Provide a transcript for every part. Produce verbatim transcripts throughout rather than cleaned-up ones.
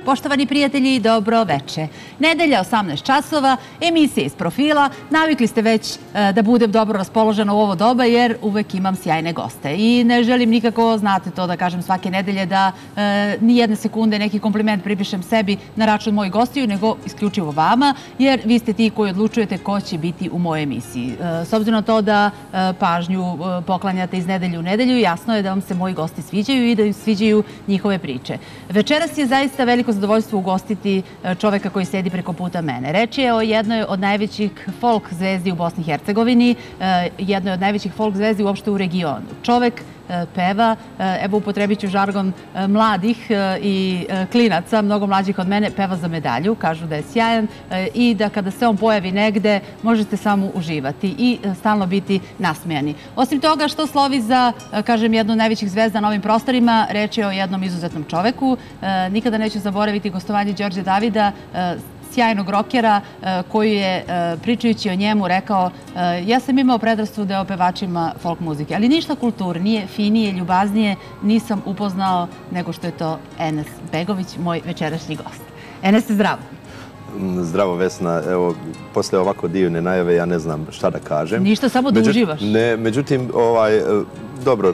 Poštovani prijatelji, dobro veče. Nedelja, osamnaest časova, emisija iz profila. Navikli ste već da budem dobro raspoložena u ovo doba jer uvek imam sjajne goste. I ne želim nikako, znate to da kažem svake nedelje, da ni jedne sekunde neki kompliment pripišem sebi na račun mojih gostiju, nego isključivo vama, jer vi ste ti koji odlučujete ko će biti u mojoj emisiji. S obzirom na to da pažnju poklanjate iz nedelju u nedelju, jasno je da vam se moji gosti sviđaju i da sviđaju njihove priče. Večeras je zaista veliko zadovoljstvo ugostiti čoveka koji sedi preko puta mene. Reč je o jednoj od najvećih folk zvezdi u Bosni i Hercegovini, jednoj od najvećih folk zvezdi uopšte u regionu. Čovek peva, evo upotrebit ću žargon mladih i klinaca, mnogo mlađih od mene, peva za medalju, kažu da je sjajan i da kada se on pojavi negde možete samo uživati i stalno biti nasmejani. Osim toga što slovi za, kažem, jednu od najvećih zvezda na ovim prostorima, reč je o jednom izuzetnom čoveku. Nikada neću zaboraviti gostovanje Đorđe Davida, sjajnog rokera koji je, pričajući o njemu, rekao: ja sam imao predrasude o pevačima folk muzike, ali ništa kulturnije, finije, ljubaznije nisam upoznao nego što je to Enes Begović, moj večerašnji gost. Enese, zdravo. Zdravo, Vesna. Evo, posle ovako divne najave ja ne znam šta da kažem. Ništa, samo da uživaš. Ne, međutim, ovaj, dobro,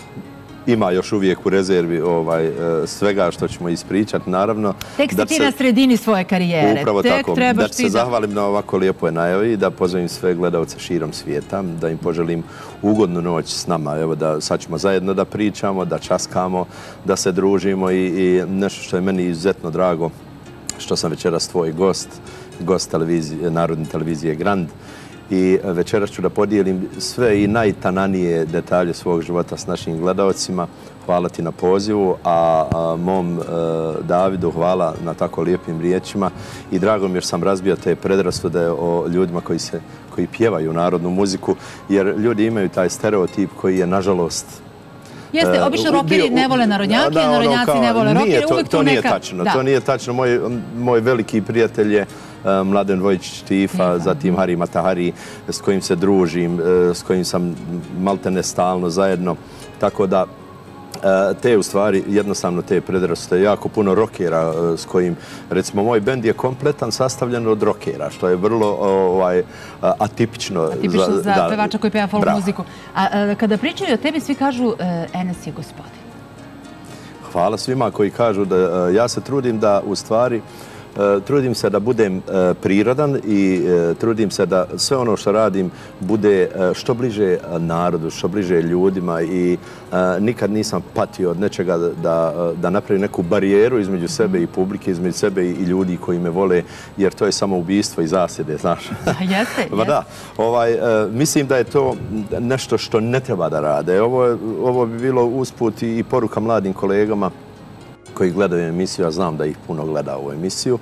ima još uvijek u rezervi svega što ćemo ispričati, naravno. Tek si ti na sredini svoje karijere. Upravo tako. Da se zahvalim na ovako lijepoj najavi i da pozovem sve gledalce širom svijeta, da im poželim ugodnu noć s nama. Evo da sad ćemo zajedno da pričamo, da časkamo, da se družimo i nešto što je meni izuzetno drago, što sam večeras tvoj gost, gost Narodne televizije Grand. I večeras ću da podijelim sve i najtananije detalje svog života s našim gledalcima. Hvala ti na pozivu, a mom Davidu hvala na tako lijepim riječima. I drago mi jer sam razbio te predrasude o ljudima koji pjevaju narodnu muziku, jer ljudi imaju taj stereotip koji je, nažalost... Jeste, obično rokeri ne vole narodnjake, narodnjaci ne vole rokeri, uvijek tu neka... To nije tačno, to nije tačno. Moj veliki prijatelj je Mladen Vojičić Tifa, zatim Hari Matahari, s kojim se družim, s kojim sam maltene stalno zajedno. Tako da te, u stvari, jednostavno te predrasude, jako puno rokera s kojim, recimo, moj bend je kompletan sastavljen od rokera, što je vrlo atipično. Atipično za pevača koji peva folk muziku. A kada pričaju o tebi, svi kažu Enes je gospodin. Hvala svima koji kažu da ja se trudim da, u stvari, trudim se da budem prirodan i trudim se da sve ono što radim bude što bliže narodu, što bliže ljudima i nikad nisam patio od nečega da napravim neku barijeru između sebe i publike, između sebe i ljudi koji me vole, jer to je samo ubijstvo i zasjede, znaš. Jeste, jeste. Mislim da je to nešto što ne treba da rade. Ovo bi bilo usput i poruka mladim kolegama koji gledaju emisiju, ja znam da ih puno gleda ovu emisiju,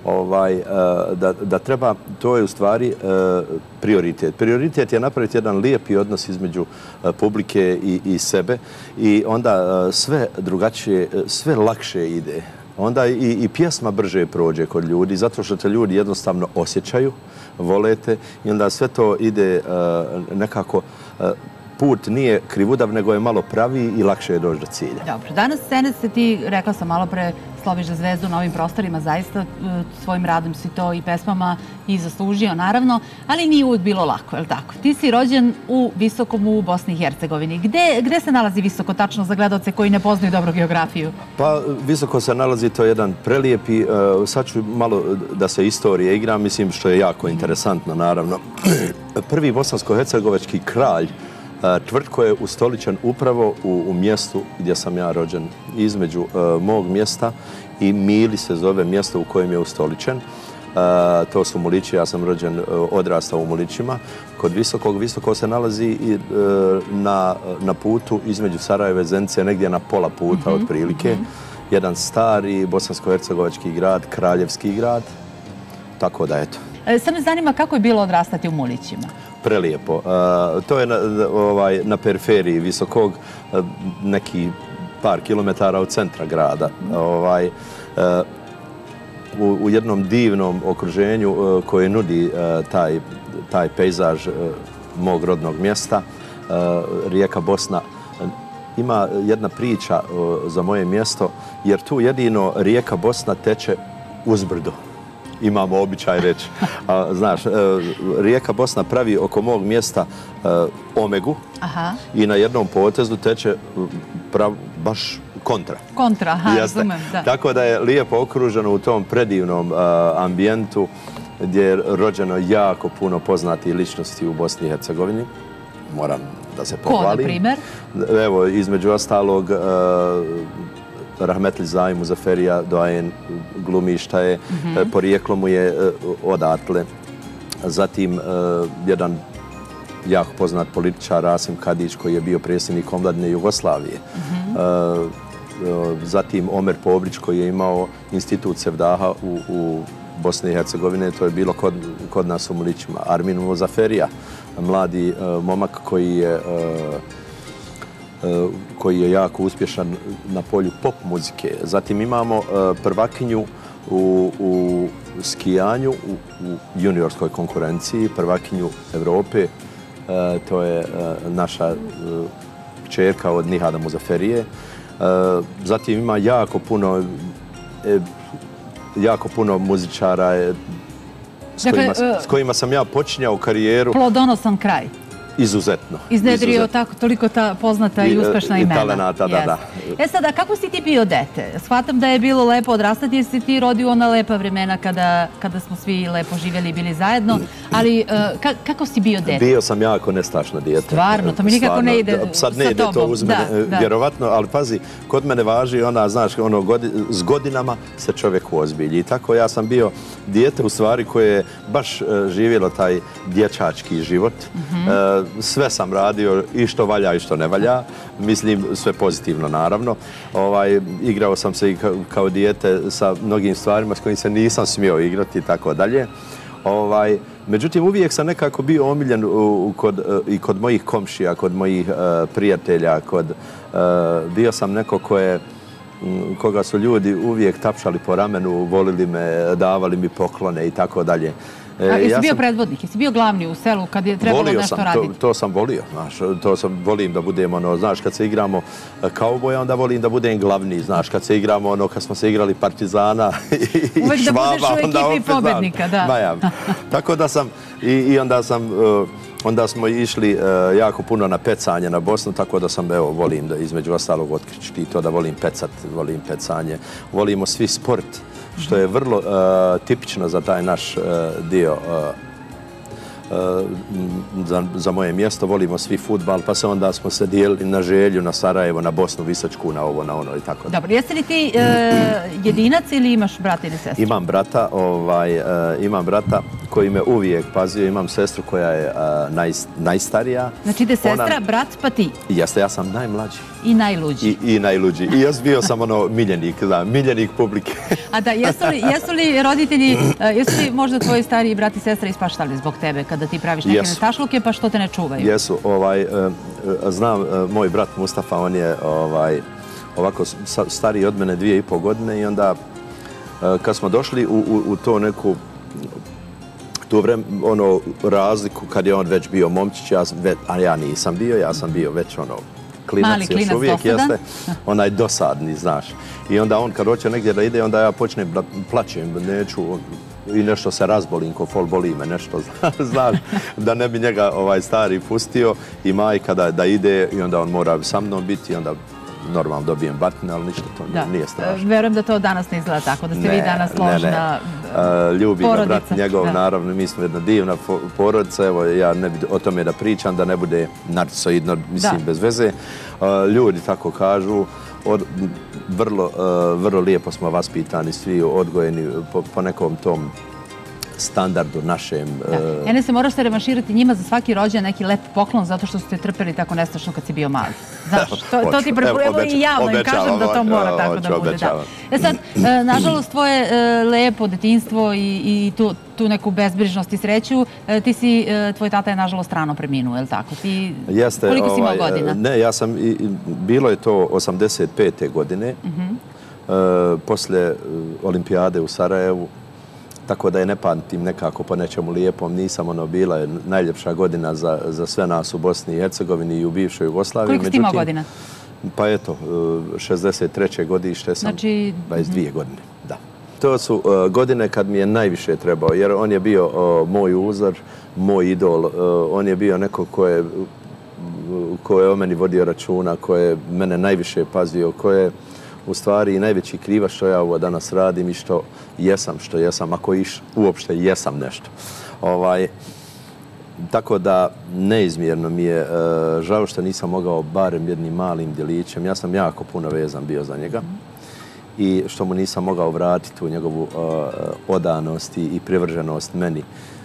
da treba, to je u stvari prioritet. Prioritet je napraviti jedan lijepi odnos između publike i sebe i onda sve drugačije, sve lakše ide. Onda i pjesma brže prođe kod ljudi, zato što te ljudi jednostavno osjećaju, volete i onda sve to ide nekako... Put nije krivudav, nego je malo praviji i lakše je doći do cilja. Dobro, danas Enes, ti, rekla sam malo pre, sloviš za zvezdu na ovim prostorima, zaista svojim radom si to i pesmama i zaslužio, naravno, ali nije uvijek bilo lako, je li tako? Ti si rođen u Visokom u Bosni i Hercegovini. Gde se nalazi Visoko, tačno za gledalce koji ne poznaju dobro geografiju? Pa, Visoko se nalazi, to je jedan prelijepi, sad ću malo da se istorije igram, mislim što je jako interesantno, naravno. Prvi bosansko-hercegovački kralj Tvrtko je ustoličen upravo u mjestu gdje sam ja rođen, između mog mjesta i Mili se zove mjesto u kojem je ustoličen. To su Mulići, ja sam rođen, odrastao u Mulićima. Kod Visokog, Visoko se nalazi na putu između Sarajeva i Zenice, negdje na pola puta otprilike. Jedan stari bosansko-hercegovački grad, kraljevski grad, tako da eto. Sad me zanima kako je bilo odrastati u Mulićima? Prelijepo. To je na periferiji Visokog, neki par kilometara od centra grada. U jednom divnom okruženju koje nudi taj pejzaž mog rodnog mjesta. Rijeka Bosna ima jedna priča za moje mjesto, jer tu jedino rijeka Bosna teče uzbrdo. Imamo običaj reći. Znaš, rijeka Bosna pravi oko mog mjesta omegu i na jednom potezu teče baš kontra. Kontra, aha, razumem, da. Tako da je lijepo okruženo u tom predivnom ambijentu gdje je rođeno jako puno poznatih ličnosti u Bosni i Hercegovini. Moram da se pohvalim. Ko, na primjer? Evo, između ostalog, Rahmetli Zaj Muzaferija, doajen glumišta je, porijeklo mu je odatle. Zatim, jedan jako poznat političar, Rasim Kadić, koji je bio predsjednik omladine Jugoslavije. Zatim, Omer Pobrić, koji je imao institut Sevdaha u Bosne i Hercegovine, to je bilo kod nas u Mulićima. Armin Muzaferija, mladi momak koji je koji je jako uspješan na polju pop muzike. Zatim imamo prvakinju u skijanju, u juniorskoj konkurenciji, prvakinju Evrope, to je naša kćerka od Nihada Muzaferije. Zatim ima jako puno jako puno muzičara s kojima sam ja počinjao karijeru. Plodonosan kraj. Izuzetno. Iznedrio tako toliko ta poznata i uspešna imena. I talenata, da, da. E sada, kako si ti bio dete? Shvatam da je bilo lepo odrastati jer si ti rodio ona lepa vremena kada smo svi lepo živjeli i bili zajedno, ali kako si bio dete? Bio sam jako nestašno dijete. Stvarno, to mi nikako ne ide sa tobom. Sad ne ide to uz mene, vjerovatno, ali pazi, kod mene važi ona, znaš, s godinama se čovjek uozbilji. I tako ja sam bio dijete u stvari koje je baš živjelo taj dječački život. Sve sam radio, i što valja i što ne valja. Mislim, sve pozitivno, naravno. Igrao sam se i kao dijete sa mnogim stvarima s kojim se nisam smio igrati i tako dalje. Međutim, uvijek sam nekako bio omiljen i kod mojih komšija, kod mojih prijatelja. Bio sam neko koga su ljudi uvijek tapšali po ramenu, volili me, davali mi poklone i tako dalje. Jesi bio predvodnik, jesi bio glavni u selu kad je trebalo nešto raditi? Volio sam, to sam volio, znaš, to sam, volim da budem, ono, znaš, kad se igramo kauboja, onda volim da budem glavni, znaš, kad se igramo, ono, kad smo se igrali Partizana i uvijek Švaba, da budeš u ekipi pobednika, da. Tako da sam, i onda sam, onda smo išli jako puno na pecanje na Bosnu, tako da sam, evo, volim da između ostalog otkričiti to da volim pecat, volim pecanje, volimo svi sport, što je vrlo tipično za taj naš dio, za moje mjesto. Volimo svi fudbal, pa se onda smo se dijelili na Želju, na Sarajevo, na Bosnu, Visočku, na ovo, na ono i tako. Dobro, jesi li ti jedinac ili imaš brata ili sestru? Imam brata, imam brata koji me uvijek pazio. Imam sestru koja je najstarija. Znači ide sestra, brat, pa ti? Jeste, ja sam najmlađi. I najluđi. I najluđi. I ja bio sam ono miljenik, da, miljenik publike. A da, jesu li roditelji, jesu li možda tvoji stariji brat i sestra ispaštali zbog tebe kada ti praviš neke nestašluke pa što te ne čuvaju? Jesu, znam, moj brat Mustafa, on je ovako stariji od mene dvije i pol godine i onda kad smo došli u to neku tu ono razliku kad je on već bio momčić, a ja nisam bio, ja sam bio već ono klinac još uvijek, jeste, onaj dosadni, znaš. I onda on kad hoće negdje da ide, onda ja počnem plaćem, neću i nešto se razbolim, ko fol boli me nešto, znaš, da ne bi njega ovaj stari pustio i majka da ide i onda on mora sa mnom biti i onda normalno dobijem batine, ali ništa to nije strašno. Verujem da to danas ne izgleda tako, da ste vi danas složna porodica. Ljubi ga brat njegov, naravno, mi smo jedna divna porodica, evo ja ne bi o tome da pričam, da ne bude narcisoidno, mislim, bez veze. Ljudi tako kažu, vrlo lijepo smo vaspitani, svi odgojeni po nekom tom standardu našem. Ene se moraš se revanširati njima za svaki rođen neki lep poklon zato što su te trpeli tako nestašno kad si bio mali. Znaš, to ti preporučujem i javno im kažem da to mora tako da bude. E sad, nažalost, tvoje lepo detinjstvo i tu neku bezbrižnost i sreću, ti si, tvoj tata je nažalost rano preminuo, je li tako? Koliko si imao godina? Ne, ja sam, bilo je to osamdeset pete godine, posle olimpijade u Sarajevu. Tako da je ne pamtim nekako po nečemu lijepom. Nisam ono, bila je najljepša godina za sve nas u Bosni i Hercegovini i u bivšoj Jugoslaviji. Koliko si imao godina? Pa eto, šezdeset treće godište sam, znači... dvadeset dvije godine, da. To su uh, godine kad mi je najviše trebao, jer on je bio uh, moj uzor, moj idol, uh, on je bio neko ko je, ko je o meni vodio računa, ko je mene najviše pazio, ko je u stvari i najveći krivac što ja ovo danas radim i što jesam, što jesam, ako iš, uopšte jesam nešto. Ovaj, tako da neizmjerno mi je uh, žao što nisam mogao barem jednim malim djelićem. Ja sam jako puno vezan bio za njega i što mu nisam mogao vratiti u njegovu uh, odanost i, i privrženost meni.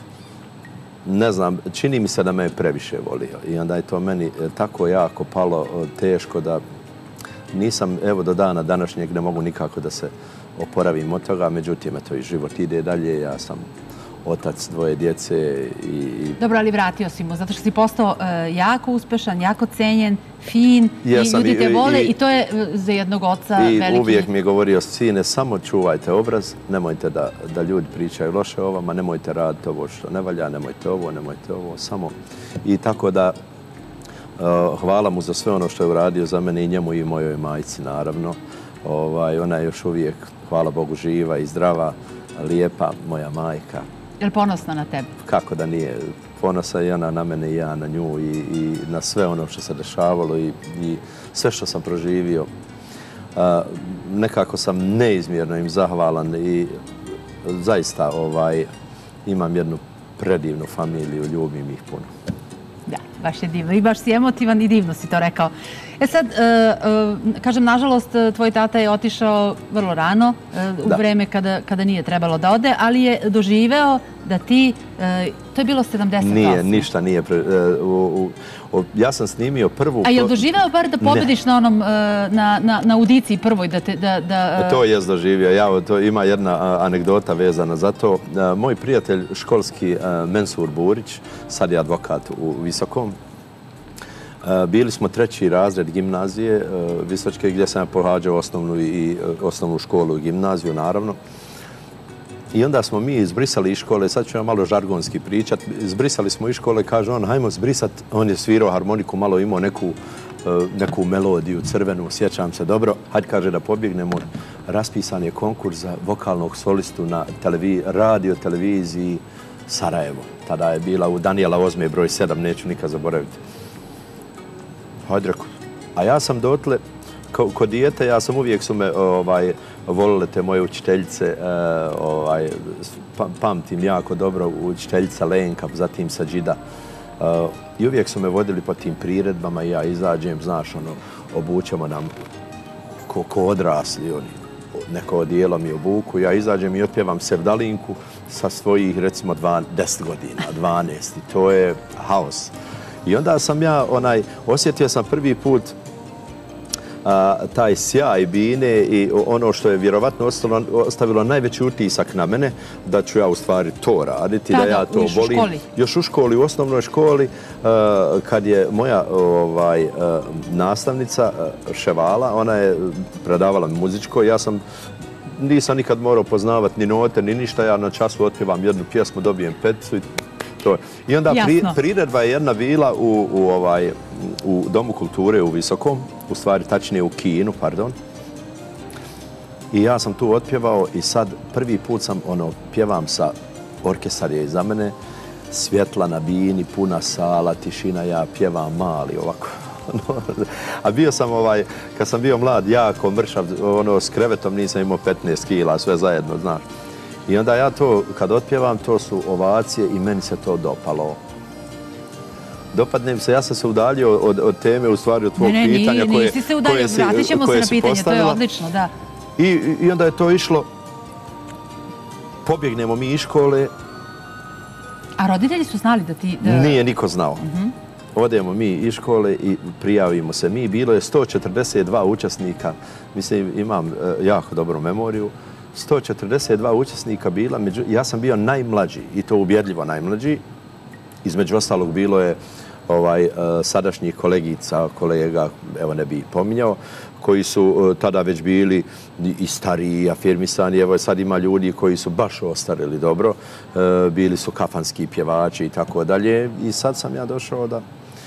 Ne znam, čini mi se da me je previše volio i onda je to meni tako jako palo uh, teško da nisam, evo do dana današnjeg ne mogu nikako da se oporavim od toga, međutim, eto i život ide dalje, ja sam otac dvoje djece i... Dobro, ali vratio si mu, zato što si postao uh, jako uspešan, jako cenjen, fin, Jesam, i ljudi te i, vole i, i to je uh, za jednog oca i veliki... I uvijek mi je govorio, sine, samo čuvajte obraz, nemojte da, da ljudi pričaju loše o vama, nemojte raditi ovo što ne valja, nemojte ovo, nemojte ovo, samo... I tako da, uh, hvala mu za sve ono što je uradio za mene i njemu i mojoj majci, naravno. Ovaj, ona je još uvijek, hvala Bogu, živa i zdrava, lijepa, moja majka. Je li ponosna na tebe? Kako da nije. Ponosa je ona na mene i ja na nju i, i na sve ono što se dešavalo i, i sve što sam proživio. A, nekako sam neizmjerno im zahvalan i zaista ovaj, imam jednu predivnu familiju, ljubim ih puno. Da, baš je divno. I baš si emotivan i divno si to rekao. E sad, uh, uh, kažem, nažalost, tvoj tata je otišao vrlo rano, uh, u da. vreme kada, kada nije trebalo da ode, ali je doživeo da ti, uh, to je bilo sedamdeset osam. Nije, ništa nije. Pre, uh, u, u, ja sam snimio prvu... A je li doživeo bar da pobediš ne. na onom, uh, na, na, na audiciji prvoj? Da te, da, da, uh... To je doživio. Ja, to ima jedna uh, anegdota vezana za to. Uh, moj prijatelj školski uh, Mensur Burić, sad je advokat u Visokom, bili smo treći razred gimnazije Visočke gdje sam pohađao osnovnu i osnovnu školu i gimnaziju, naravno. I onda smo mi izbrisali iz škole, sad ću ja malo žargonski pričat, izbrisali smo iz škole, kaže on, hajmo zbrisat, on je svirao harmoniku, malo imao neku, neku melodiju crvenu, sjećam se dobro, hajde kaže da pobjegnemo, raspisan je konkurs za vokalnog solistu na televi, radio televiziji Sarajevo. Tada je bila u Danijela Ozme broj sedam, neću nikad zaboraviti. Hajde reko. A ja sam dotle, kod dijete, ja sam uvijek su me ovaj, volile te moje učiteljice, ovaj, pamtim jako dobro, učiteljica Lenka, zatim Sađida. I uvijek su me vodili po tim priredbama i ja izađem, znaš, ono, obučemo nam ko, ko odrasli, oni, neko odijelo mi obuku, ja izađem i otpjevam Sevdalinku sa svojih, recimo, deset godina, dvanaest, i to je haos. I onda sam ja, onaj, osjetio sam prvi put a, taj sjaj bine i ono što je vjerovatno ostalo, ostavilo najveći utisak na mene, da ću ja u stvari to raditi, Tada, da ja to još volim. U školi. Još u školi, u osnovnoj školi, a, kad je moja ovaj, a, nastavnica a, Ševala, ona je predavala muzičko, ja sam nisam nikad morao poznavati ni note, ni ništa, ja na času otpjevam jednu pjesmu, dobijem peticu i to. I onda pri, priredba je jedna bila u, u, ovaj, u Domu kulture u Visokom, u stvari tačnije u Kinu, pardon. I ja sam tu otpjevao i sad prvi put sam ono, pjevam sa, orkestar je iza mene, svjetla na bini, puna sala, tišina, ja pjevam mali ovako. A bio sam, ovaj, kad sam bio mlad, jako mršav, ono, s krevetom nisam imao petnaest kila, sve zajedno, znaš. I onda ja to, kad otpjevam, to su ovacije i meni se to dopalo. Dopadnem se, ja sam se udaljio od, od teme, u stvari od tvojeg pitanja. Ne, ne, koje, nisi se udaljio, vratit ćemo se na pitanje, to je odlično, da. I, I onda je to išlo, pobjegnemo mi iz škole. A roditelji su znali da ti... Da... Nije niko znao. Uh-huh. Odemo mi iz škole i prijavimo se. Mi, bilo je sto četrdeset dva učesnika, mislim, imam uh, jako dobru memoriju, sto četrdeset dva učesnika bila, među, ja sam bio najmlađi i to ubjedljivo najmlađi. Između ostalog bilo je ovaj, uh, sadašnjih kolegica, kolega, evo ne bih pominjao, koji su uh, tada već bili i stariji, afirmisani. Evo sad ima ljudi koji su baš ostarili dobro, uh, bili su kafanski pjevači i tako dalje. I sad sam ja došao da...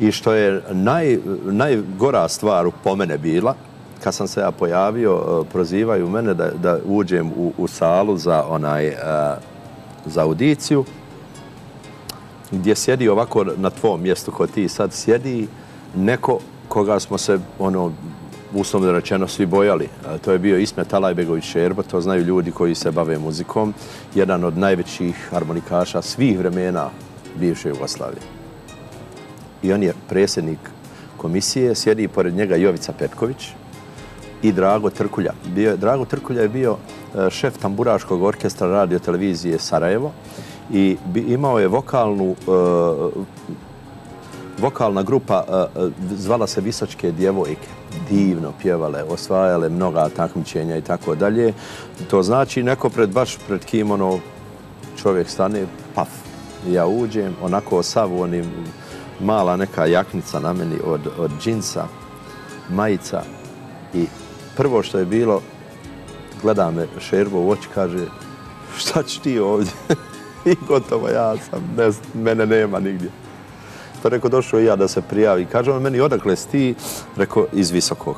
I što je naj, najgora stvar po mene bila, kad sam se ja pojavio, prozivaju mene da, da uđem u, u salu za, onaj, za audiciju, gdje sjedi ovako na tvom mjestu kod ti sad sjedi neko koga smo se, ono, uslovno rečeno, svi bojali. To je bio Ismet Alajbegović Šerbo, to znaju ljudi koji se bave muzikom, jedan od najvećih harmonikaša svih vremena bivše Jugoslavije. I on je predsjednik komisije, sjedi pored njega Jovica Petković i Drago Trkulja. Bio, Drago Trkulja je bio šef tamburaškog orkestra radio televizije Sarajevo i bi, imao je vokalnu, uh, vokalna grupa, uh, zvala se Visočke djevojke. Divno pjevale, osvajale mnoga takmičenja i tako dalje. To znači neko pred, baš pred kim ono, čovjek stane, paf, ja uđem, onako sav onim, mala neka jaknica na meni od, od džinsa, majica i prvo što je bilo, gleda me Šerbo u oči, kaže, šta ćeš ti ovdje? I gotovo, ja sam, ne, mene nema nigdje. Pa rekao, došao i ja da se prijavi. Kaže on meni, odakle si ti? Rekao, iz Visokog.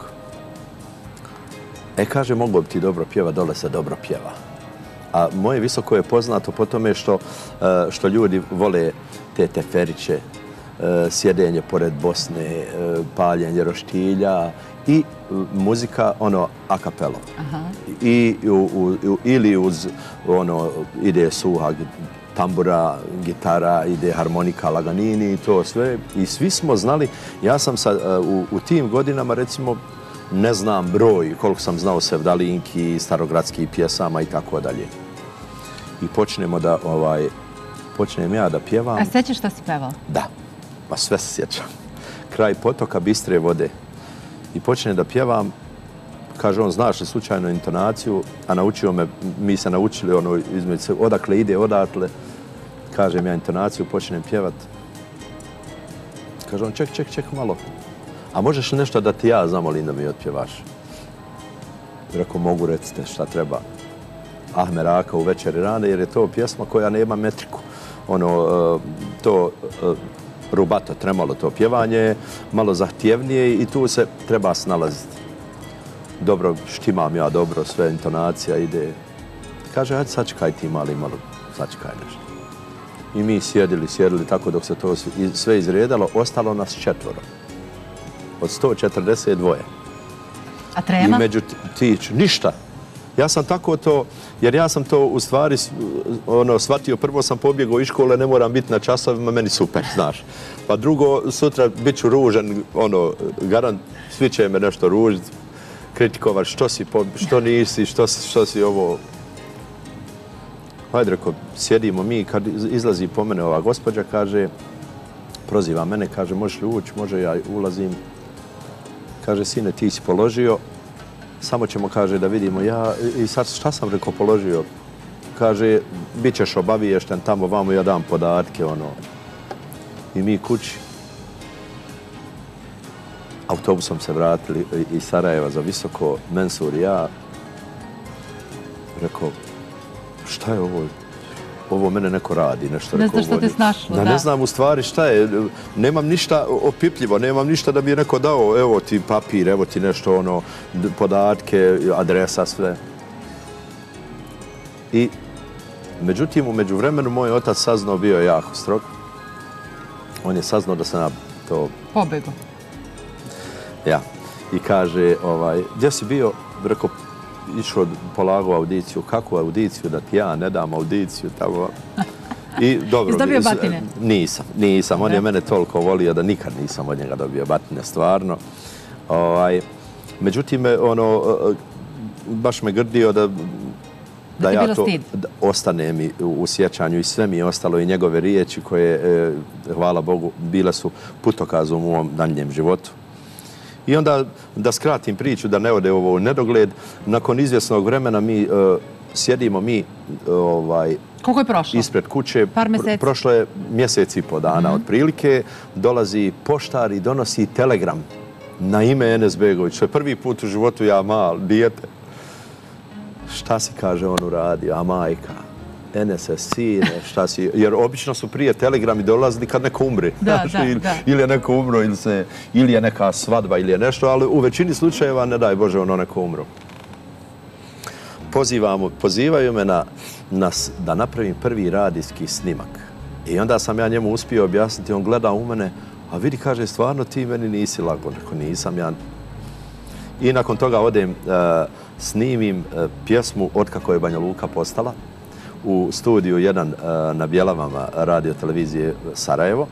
E, kaže, mogu bi ti dobro pjeva, dole se dobro pjeva. A moje Visoko je poznato po tome što, što ljudi vole te teferiće, sjedenje pored Bosne, paljenje roštilja i muzika, ono, a capello. I, u, u, ili uz, ono, ide suha tambura, gitara, ide harmonika, laganini i to sve. I svi smo znali, ja sam sa, u, u tim godinama, recimo, ne znam broj, koliko sam znao sevdalinki, starogradskih pjesama i tako dalje. I počnemo da, ovaj, počnem ja da pjevam. A sećaš šta si pevao? Da, pa sve se sjećam. Kraj potoka bistre vode. I počnem da pjevam, kaže on, znaš li slučajno intonaciju, a naučio me, mi se naučili ono između se, odakle ide, odatle. Kažem ja intonaciju, počnem pjevat. Kaže on, ček, ček, ček malo. A možeš li nešto da ti ja zamolim da mi otpjevaš? Rekao, mogu, recite šta treba. Ahme Raka u Večeri rane, jer je to pjesma koja nema metriku. Ono, to rubato, tremalo to pjevanje, malo zahtjevnije i tu se treba snalaziti. Dobro, štimam ja dobro, sve intonacija ide. Kaže, hajde sačekaj ti mali, malo sačekaj nešto. I mi sjedili, sjedili tako dok se to sve izredalo, ostalo nas četvoro. Od sto četrdeset dva. A trema? I među tiču, ništa. Ja sam tako to, jer ja sam to u stvari ono, shvatio, prvo sam pobjegao iz škole, ne moram biti na časovima, meni super, znaš. Pa drugo, sutra bit ću ružan, ono, garant, svi će me nešto ružiti, kritikovati što si, što nisi, što, što si ovo. Hajde, reko, sjedimo mi, kad izlazi po mene ova gospođa, kaže, proziva mene, kaže, možeš li ući, može ja ulazim. Kaže, sine, ti si položio, samo ćemo, kaže, da vidimo ja. I sad šta sam, rekao, položio? Kaže, bit ćeš obaviješten tamo, vamo ja dam podatke, ono. I mi kući. Autobusom se vratili iz Sarajeva za Visoko, Mensur i ja. Rekao, šta je ovo? Ovo mene neko radi, nešto ne rekao. Ne znaš što te snašlo, da. Ne znam u stvari šta je. Nemam ništa opipljivo, nemam ništa da bi je neko dao. Evo ti papir, evo ti nešto, ono, podatke, adresa, sve. I, međutim, u međuvremenu moj otac saznao, bio je jako strog. On je saznao da sam ja to... Pobego. Ja. I kaže, ovaj, gdje si bio? Rekao, išao polagao audiciju. Kakvu audiciju? Da ti ja ne dam audiciju tamo. I dobro. Jesi dobio batine? Nisam, nisam. On je mene toliko volio da nikad nisam od njega dobio batine, stvarno. Ovaj, međutim, ono, baš me grdio da da ja to ostane mi u sjećanju i sve mi je ostalo i njegove riječi koje, hvala Bogu, bile su putokazom u mom daljnjem životu. I onda, da skratim priču, da ne ode ovo u nedogled, nakon izvjesnog vremena mi uh, sjedimo mi ovaj, koliko je prošlo? Ispred kuće. Par mjeseci? Prošlo je mjesec i po dana. Mm-hmm. Otprilike dolazi poštar i donosi telegram na ime Enes Begović. To je prvi put u životu ja mal, dijete. Šta si, kaže, on uradio, a majka? Enese, sine, šta si, jer obično su prije telegrami dolazili kad neko umri. Da, da, ili, da. ili je neko umro, ili, se, ili je neka svadba, ili je nešto, ali u većini slučajeva, ne daj Bože, ono neko umro. Pozivamo, pozivaju me na, na, da napravim prvi radijski snimak. I onda sam ja njemu uspio objasniti, on gleda u mene, a vidi, kaže, stvarno ti meni nisi lago. Rekao, nisam ja. I nakon toga odem, uh, snimim uh, pjesmu Otkako je Banja Luka postala u studiju jedan uh, na Bjelavama radio televizije Sarajevo.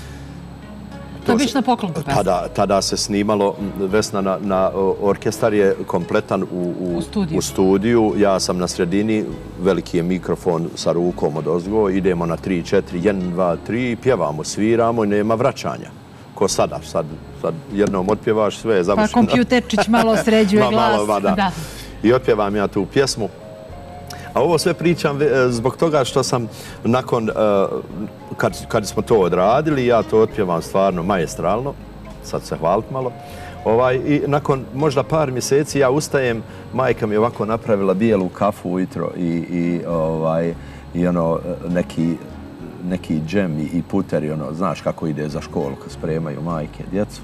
To je biš na poklonku pesma? Tada, tada se snimalo, Vesna na, na orkestar je kompletan u, u, u, studiju. u studiju. Ja sam na sredini, veliki je mikrofon sa rukom odozgo, idemo na tri, četiri, jedan, dva, tri, pjevamo, sviramo i nema vraćanja. Ko sada, sad, sad jednom otpjevaš, sve je završeno. Pa kompjuterčić malo sređuje glas. Malo, da. Da. I otpjevam ja tu pjesmu. A ovo sve pričam zbog toga što sam nakon, kad, kad smo to odradili, ja to otpjevam stvarno maestralno, sad se hvalit malo, ovaj, i nakon možda par mjeseci ja ustajem, majka mi je ovako napravila bijelu kafu ujutro i, i, ovaj, i ono, neki, neki džem i, i puter, i ono, znaš kako ide za školu kad spremaju majke djecu.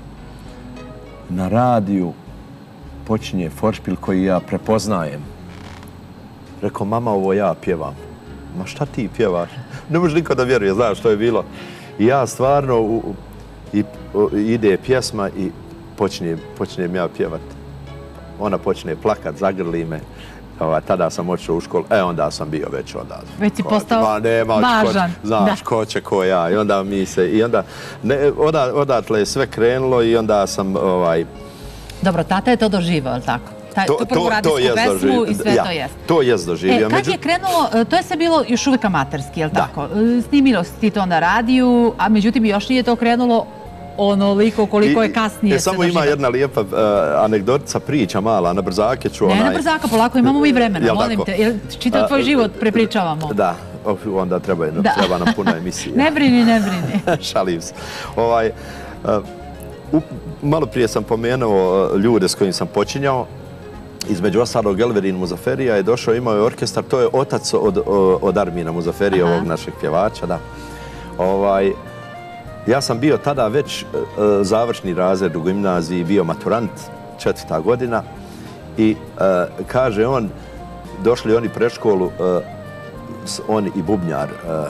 Na radiju počinje foršpil koji ja prepoznajem. Rekao, mama, ovo ja pjevam. Ma šta ti pjevaš? Ne može niko da vjeruje, znaš što je bilo. I ja stvarno, u, i, u, ide pjesma i počinjem, počinjem ja pjevat. Ona počne plakat, zagrli me. Ova, tada sam otišao u školu, e onda sam bio već odavde. Već si postao ma, nema, važan. Ko, znaš, da. Ko će, ko ja. I onda mi se, i onda, ne, oda, odatle je sve krenulo i onda sam, ovaj... Dobro, tata je to doživao, ali tako? Ta, to, tu prvu to, radijsku to pesmu i sve ja, to jest. To jest doživio. E, kad Među... je krenulo, to je sve bilo još uvijek amaterski, je li tako? Snimilo si ti to na radiju, a međutim još nije to krenulo onoliko koliko je kasnije I, se samo doživio. ima jedna lijepa uh, anegdotica, priča mala, na brzake ću ne, onaj... Ne na brzaka, polako, imamo mi vremena, molim te. Jer čitav tvoj život prepričavamo. Da, onda treba, da. treba nam puno emisija. Ne brini, ne brini. Šalim se. Ovaj, uh, u, malo prije sam pomenuo ljude s kojim sam počinjao. Između ostalog, Elverin Muzaferija je došao, imao je orkestar, to je otac od, od Armina Muzaferija, ovog našeg pjevača, da. Ovaj, ja sam bio tada već uh, završni razred u gimnaziji, bio maturant, četvrta godina, i uh, kaže on, došli oni pred školu, uh, on i bubnjar uh,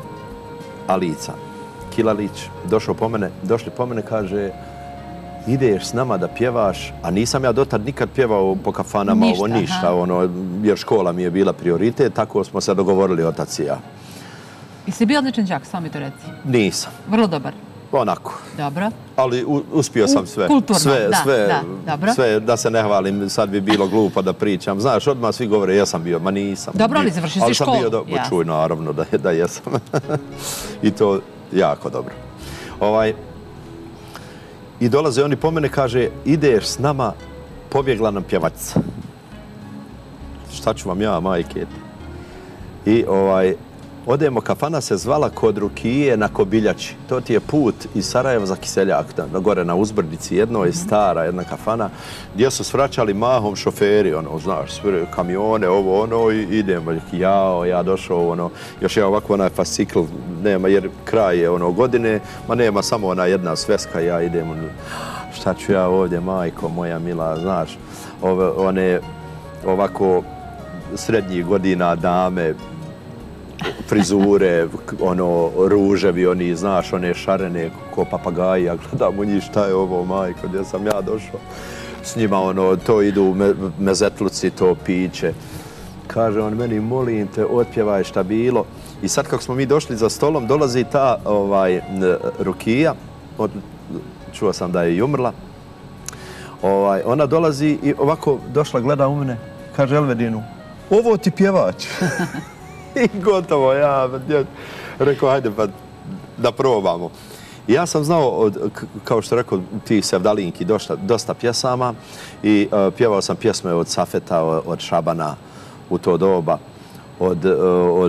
Alica Kilalić, došao po mene, došli po mene, kaže, ideš s nama da pjevaš, a nisam ja dotad nikad pjevao po kafanama, ništa, ovo ništa, ono, jer škola mi je bila prioritet, tako smo se dogovorili otac i ja. Jesi bio odličan đak, samo mi to reci? Nisam. Vrlo dobar? Onako. Dobro. Ali u, uspio sam sve. Kulturno, sve, da, sve, da, dobro. Sve, da se ne hvalim, sad bi bilo glupo da pričam. Znaš, odmah svi govore, ja sam bio, ma nisam. Dobro, ali završio si školu. Ali sam bio, do, ja. čuj, naravno, da, da jesam. I to jako dobro. Ovaj, I dolaze oni po mene, kaže, ideš s nama, pobjegla nam pjevačica. Šta ću vam ja, majke? I ovaj, odemo, kafana se zvala Kod Rukije na Kobiljači. To ti je put iz Sarajeva za Kiseljak, na gore na uzbrdici. Jedno je stara, jedna kafana, gdje su svraćali mahom šoferi, ono, znaš, sve kamione, ovo, ono, i idemo. Jao, ja došao, ono, još je ovako onaj fascikl, nema, jer kraj je, ono, godine, ma nema samo ona jedna sveska, ja idem, ono, šta ću ja ovdje, majko moja mila, znaš, ove, one, ovako, srednjih godina dame, frizure, ono, ruževi, oni, znaš, one šarene ko papagaji, ja gledam u njih šta je ovo, majko, gdje sam ja došao. S njima, ono, to idu me, mezetluci, to piće. Kaže on meni, molim te, otpjevaj šta bilo. I sad kako smo mi došli za stolom, dolazi ta ovaj, Rukija, od, čuo sam da je i umrla. Ovaj, ona dolazi i ovako došla, gleda u mene, kaže Elvedinu, ovo ti pjevač. I gotovo, ja rekao, hajde pa da probamo. Ja sam znao, od, kao što rekao, ti sevdalinki, dosta, dosta pjesama i uh, pjevao sam pjesme od Safeta, od Šabana u to doba, od, uh, od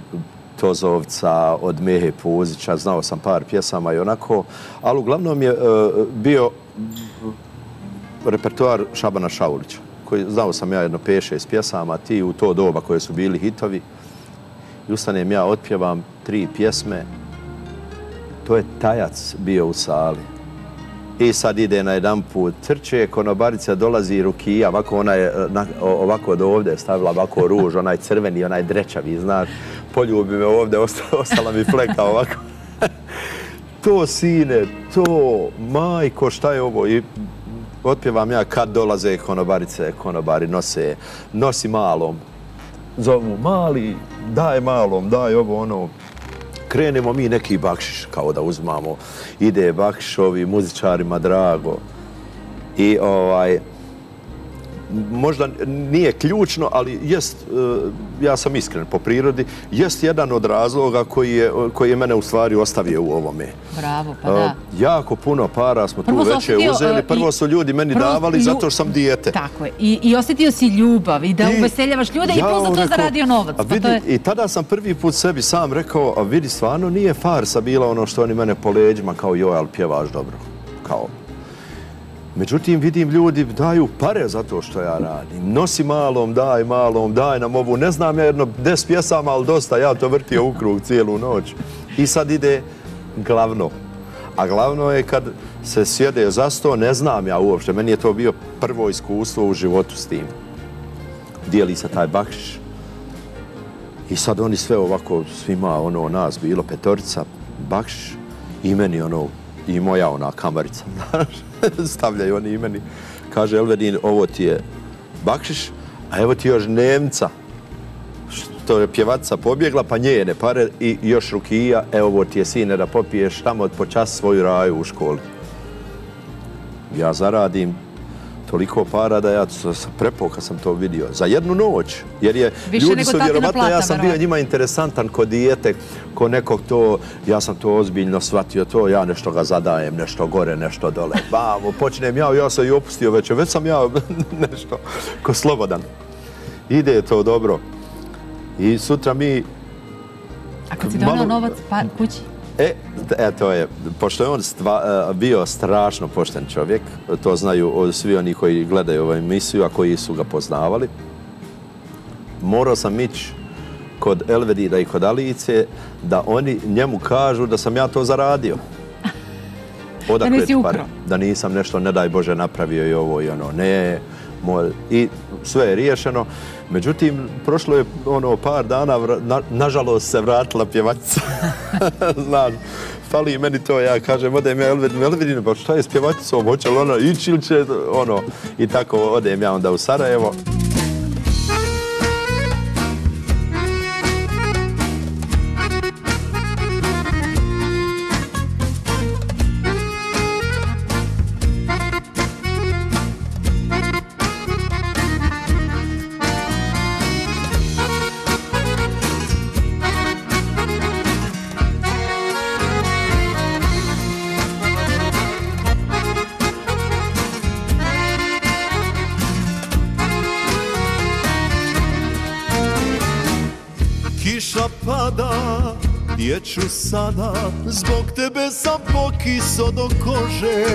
Tozovca, od Mehe Puzića, znao sam par pjesama i onako, ali uglavnom je uh, bio repertoar Šabana Šaulića, koji znao sam ja jedno pet šest pjesama, ti u to doba koje su bili hitovi. i ustanem ja, otpjevam tri pjesme. To je tajac bio u sali. I sad ide na jedan put, trče, konobarica, dolazi Rukija, ovako ona je ovako od ovdje stavila ovako ruž, onaj crveni, onaj drečavi, znaš, poljubi me ovdje, ostala mi fleka ovako. To, sine, to, majko, šta je ovo? I otpjevam ja kad dolaze konobarice, konobari nose, nosi malom. Zovu mali, daj malom, daj ovo, ono. Krenemo mi neki bakšiš, kao da uzmamo. Ide bakšiš, ovi muzičarima drago. I ovaj, možda nije ključno, ali jest, ja sam iskren po prirodi, jest jedan od razloga koji je, koji je mene u stvari ostavio u ovome. Bravo, pa da. Jako puno para smo tu veće uzeli. Prvo su ljudi meni davali zato što sam dijete. Tako je. I, i osjetio si ljubav i da uveseljavaš ljude i plus za to zaradio novac. A vidi, I tada sam prvi put sebi sam rekao, a vidi, stvarno nije farsa bila ono što oni mene po leđima kao joj, ali pjevaš dobro. Kao. Međutim, vidim ljudi daju pare za to što ja radim. Nosi malom, daj malom, daj nam ovu. Ne znam ja jedno des pjesama, ali dosta. Ja to vrtio u krug cijelu noć. I sad ide glavno. A glavno je kad se sjede za sto, ne znam ja uopšte. Meni je to bio prvo iskustvo u životu s tim. Dijeli se taj bakšiš. I sad oni sve ovako, svima ono nas bilo petorica, bakšiš i meni ono, i moja ona kamarica, znaš. Stavljaju oni i meni. Kaže Elvedin, ovo ti je bakšiš, a evo ti još Nemca. Što je pjevačica pobjegla, pa njene pare i još Rukija, evo ovo ti je sine da popiješ tamo od po čas svoju raju u školi. Ja zaradim toliko para da ja prepao kad sam to vidio. Za jednu noć. Jer je, ljudi su vjerovatno, ja sam bio njima interesantan ko dijete, ko nekog to, ja sam to ozbiljno shvatio to, ja nešto ga zadajem, nešto gore, nešto dole. Bamo, počnem ja, ja sam i opustio već, već sam ja nešto, ko slobodan. Ide to dobro. I sutra mi... A kad si donao novac kući? E, e, to je, pošto je on stva, bio strašno pošten čovjek, to znaju svi oni koji gledaju ovu emisiju, a koji su ga poznavali, morao sam ići kod Elvedina i kod Alice da oni njemu kažu da sam ja to zaradio. Da nisi ukrao. Da nisam nešto, ne daj Bože, napravio i ovo i ono, ne. I sve je riješeno. Međutim, prošlo je ono par dana, na, nažalost se vratila pjevačica. Znaš, fali meni to, ja kažem, odem ja Elvedin, Elvedin, pa šta je s pjevačicom, hoće li ona ići ili će, ono, i tako odem ja onda u Sarajevo. Kiša pada, gdje ću sada, zbog tebe sam pokiso do kože.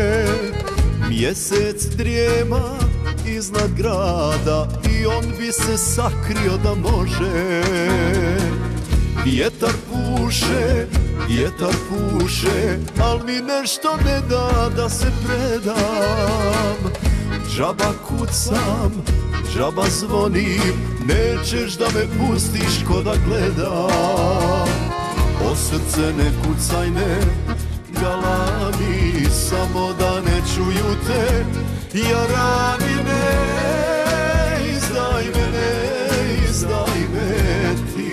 Mjesec drijema iznad grada i on bi se sakrio da može. Vjetar puše, vjetar puše, al mi nešto ne da da se predam. Džaba kucam, džaba zvonim, nećeš da me pustiš ko da gledam. O srce ne kucaj, ne galami, samo da ne čuju te jarani. Ne izdaj me, ne izdaj me ti.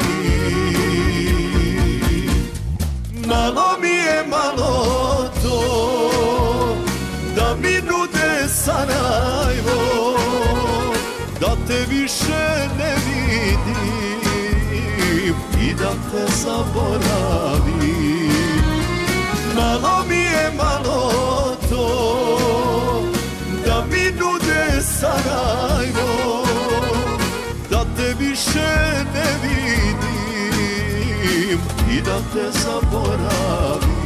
Malo mi je malo to da mi nude Sarajevo, da te više ne vidim i da te zaboravim. Malo mi je malo to da mi nude Sarajevo, da te više ne vidim i da te zaboravim.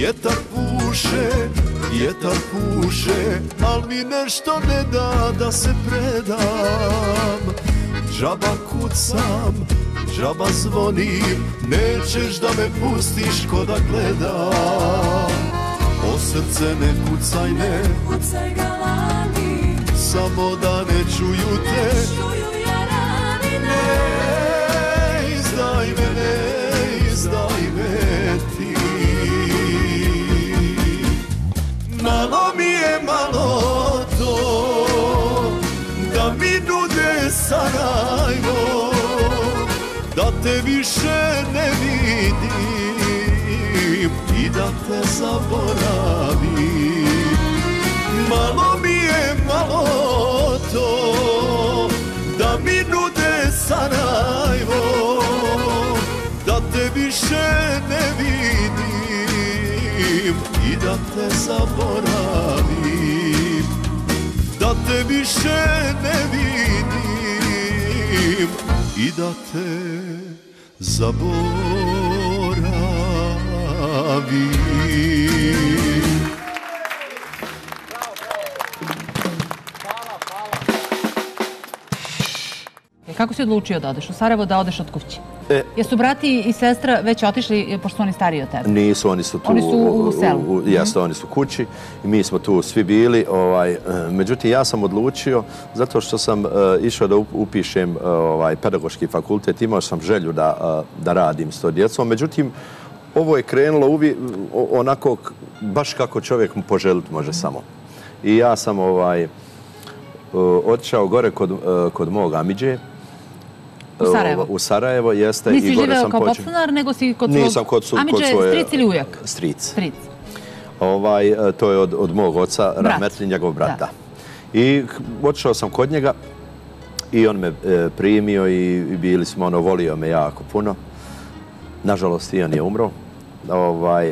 Vjetar puše, vjetar puše, al mi nešto ne da da se predam. Džaba kucam, džaba zvonim, nećeš da me pustiš ko da gledam. O srce ne kucaj, ne kucaj ga lani, samo da ne čuju te. čuju jaranine. Ne izdaj me, ne izdaj me ti. Malo mi je malo to, da mi nude Sarajevo, da te više ne vidim i da te zaboravim. Malo mi je malo to, da mi nude Sarajevo, da te više ne vidim i da te zaboravim, da te više ne vidim i da te zaboravim. Kako si odlučio da odeš u Sarajevo, da odeš od kuće? E, Jesu brati i sestra već otišli, pošto su oni stariji od tebe? Nisu, oni su tu. Oni su u selu. U, u, jasno, oni su kući i mi smo tu svi bili. Ovaj, međutim, ja sam odlučio, zato što sam uh, išao da upišem uh, ovaj, pedagoški fakultet, imao sam želju da, uh, da radim s to djecom. Međutim, ovo je krenulo uvi, onako, baš kako čovjek mu poželiti može samo. I ja sam ovaj, uh, otišao gore kod, uh, kod mog Amidže. U Sarajevo? U Sarajevo, jeste. Nisi i gore živeo sam kao počeo... podstanar, nego si kod svog... Nisam kod, su, kod Amidže, svoje... stric ili ujak? Stric. Stric. Ovaj, to je od, od mog oca, rahmetli, njegov brata. Da. I otišao sam kod njega i on me e, primio i, i bili smo, ono, volio me jako puno. Nažalost, i on je umro. Ovaj,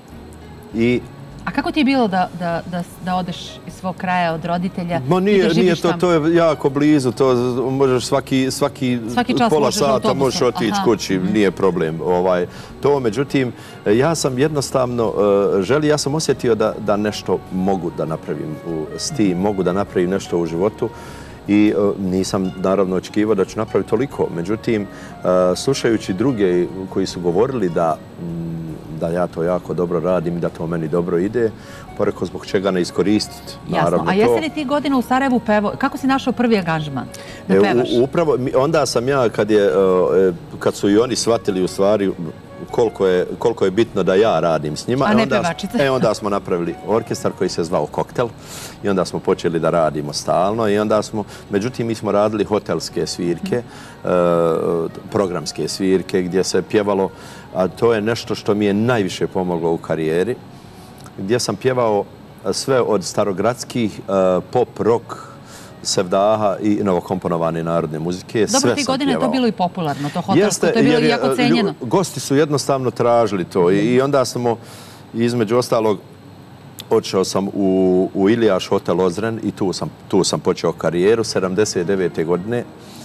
i A kako ti je bilo da, da, da, da odeš iz svog kraja od roditelja Ma nije, i da živiš nije to, tamo? to je jako blizu, to možeš svaki, svaki, svaki čas pola možeš sata autobusom. možeš otići kući, mm. nije problem. Ovaj, to, međutim, ja sam jednostavno uh, želi, ja sam osjetio da, da nešto mogu da napravim u, s tim, mogu da napravim nešto u životu. I uh, nisam naravno očekivao da ću napraviti toliko. Međutim, uh, slušajući druge koji su govorili da mm, da ja to jako dobro radim i da to meni dobro ide, poreko zbog čega ne iskoristiti. Jasno. A jesi li ti godina u Sarajevu pevao? Kako si našao prvi angažman da pevaš? E, u, upravo, onda sam ja, kad, je, kad su i oni shvatili u stvari koliko je, koliko je bitno da ja radim s njima. A ne onda, pevačica. E, onda smo napravili orkestar koji se zvao Koktel i onda smo počeli da radimo stalno i onda smo, međutim, mi smo radili hotelske svirke, mm. uh, programske svirke gdje se pjevalo, a to je nešto što mi je najviše pomoglo u karijeri, gdje sam pjevao sve od starogradskih uh, pop, rock, sevdaha i novokomponovane narodne muzike. Dobro, ti godine je to bilo i popularno, to hotelsko, to je bilo jako cenjeno. Gosti su jednostavno tražili to i onda smo, između ostalog, otišao sam u, u Ilijaš hotel Ozren i tu sam, tu sam počeo karijeru sedamdeset devete godine.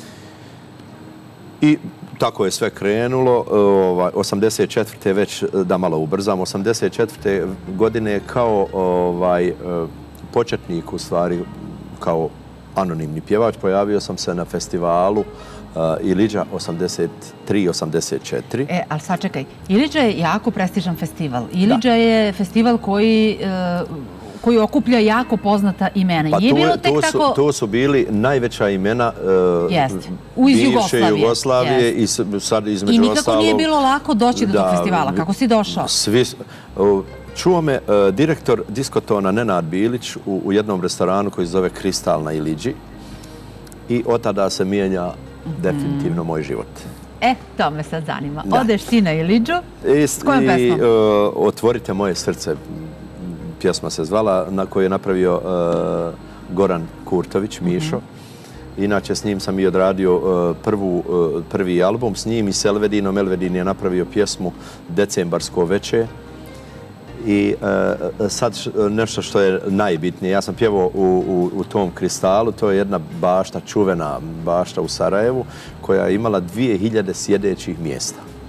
I tako je sve krenulo. Ovaj, osamdeset četvrte već, da malo ubrzam, osamdeset četvrte godine kao ovaj, početnik, u stvari, kao anonimni pjevač, pojavio sam se na festivalu uh, Ilidža osamdeset tri osamdeset četiri. E, ali sad čekaj, Ilidža je jako prestižan festival. Ilidža da. je festival koji, uh, koji okuplja jako poznata imena. Pa je tu, bilo tek tu, tako... su, tu su bili najveća imena uh, Jest. U iz bivše Jugoslavije, Jugoslavije i sad između I nikako ostalog, nije bilo lako doći do da, tog festivala. Kako si došao? Svi, uh, čuo me uh, direktor diskotona Nenad Bilić u, u jednom restoranu koji se zove Kristal na Ilidži i od tada se mijenja mm-hmm. definitivno moj život. E, to me sad zanima. Da. Odeš ti na Ilidžu, I, s kojom pesmom? I, uh, Otvorite moje srce, pjesma se zvala, na koju je napravio uh, Goran Kurtović, Mišo. Mm-hmm. Inače, s njim sam i odradio uh, prvu, uh, prvi album s njim i s Elvedinom. Elvedin je napravio pjesmu Decembarsko veče. I uh, sad nešto što je najbitnije, ja sam pjevao u, u, u tom Kristalu, to je jedna bašta, čuvena bašta u Sarajevu, koja je imala dvije hiljade sjedećih mjesta.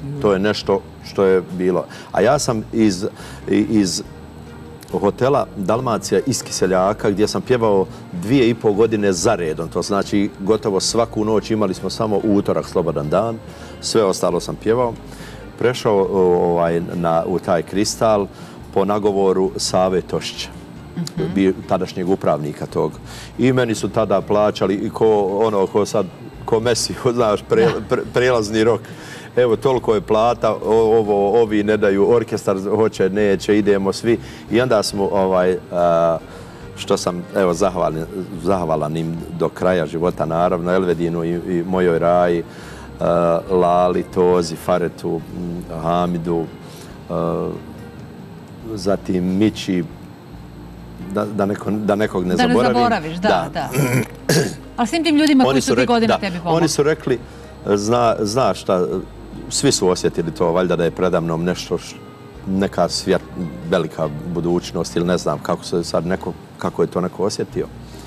To je nešto što je bilo. A ja sam iz, iz hotela Dalmacija iz Kiseljaka, gdje sam pjevao dvije i pol godine za redom. To znači gotovo svaku noć imali smo samo utorak slobodan dan. Sve ostalo sam pjevao. Prešao ovaj, na, u taj Kristal po nagovoru Save Tošića, mm-hmm. bio tadašnjeg upravnika tog. I meni su tada plaćali i ko ono, ko sad, ko Messi, znaš, pre, pre, prelazni rok. Evo, toliko je plata, ovo, ovi ne daju, orkestar hoće, neće, idemo svi. I onda smo, ovaj, a, što sam, evo, zahvalan, zahvalan im do kraja života, naravno, Elvedinu i, i mojoj Raji, a, Lali, Tozi, Faretu, Hamidu, a, zatim Mići, da, da, neko, da nekog ne da zaboravim. Da ne zaboraviš, da, da. da. Ali svim tim ljudima koji su ti godina tebi pomogli. Oni su rekli, zna, zna šta, svi su osjetili to, valjda da je predamnom nešto, neka svjet, velika budućnost ili ne znam kako se sad neko, kako je to neko osjetio.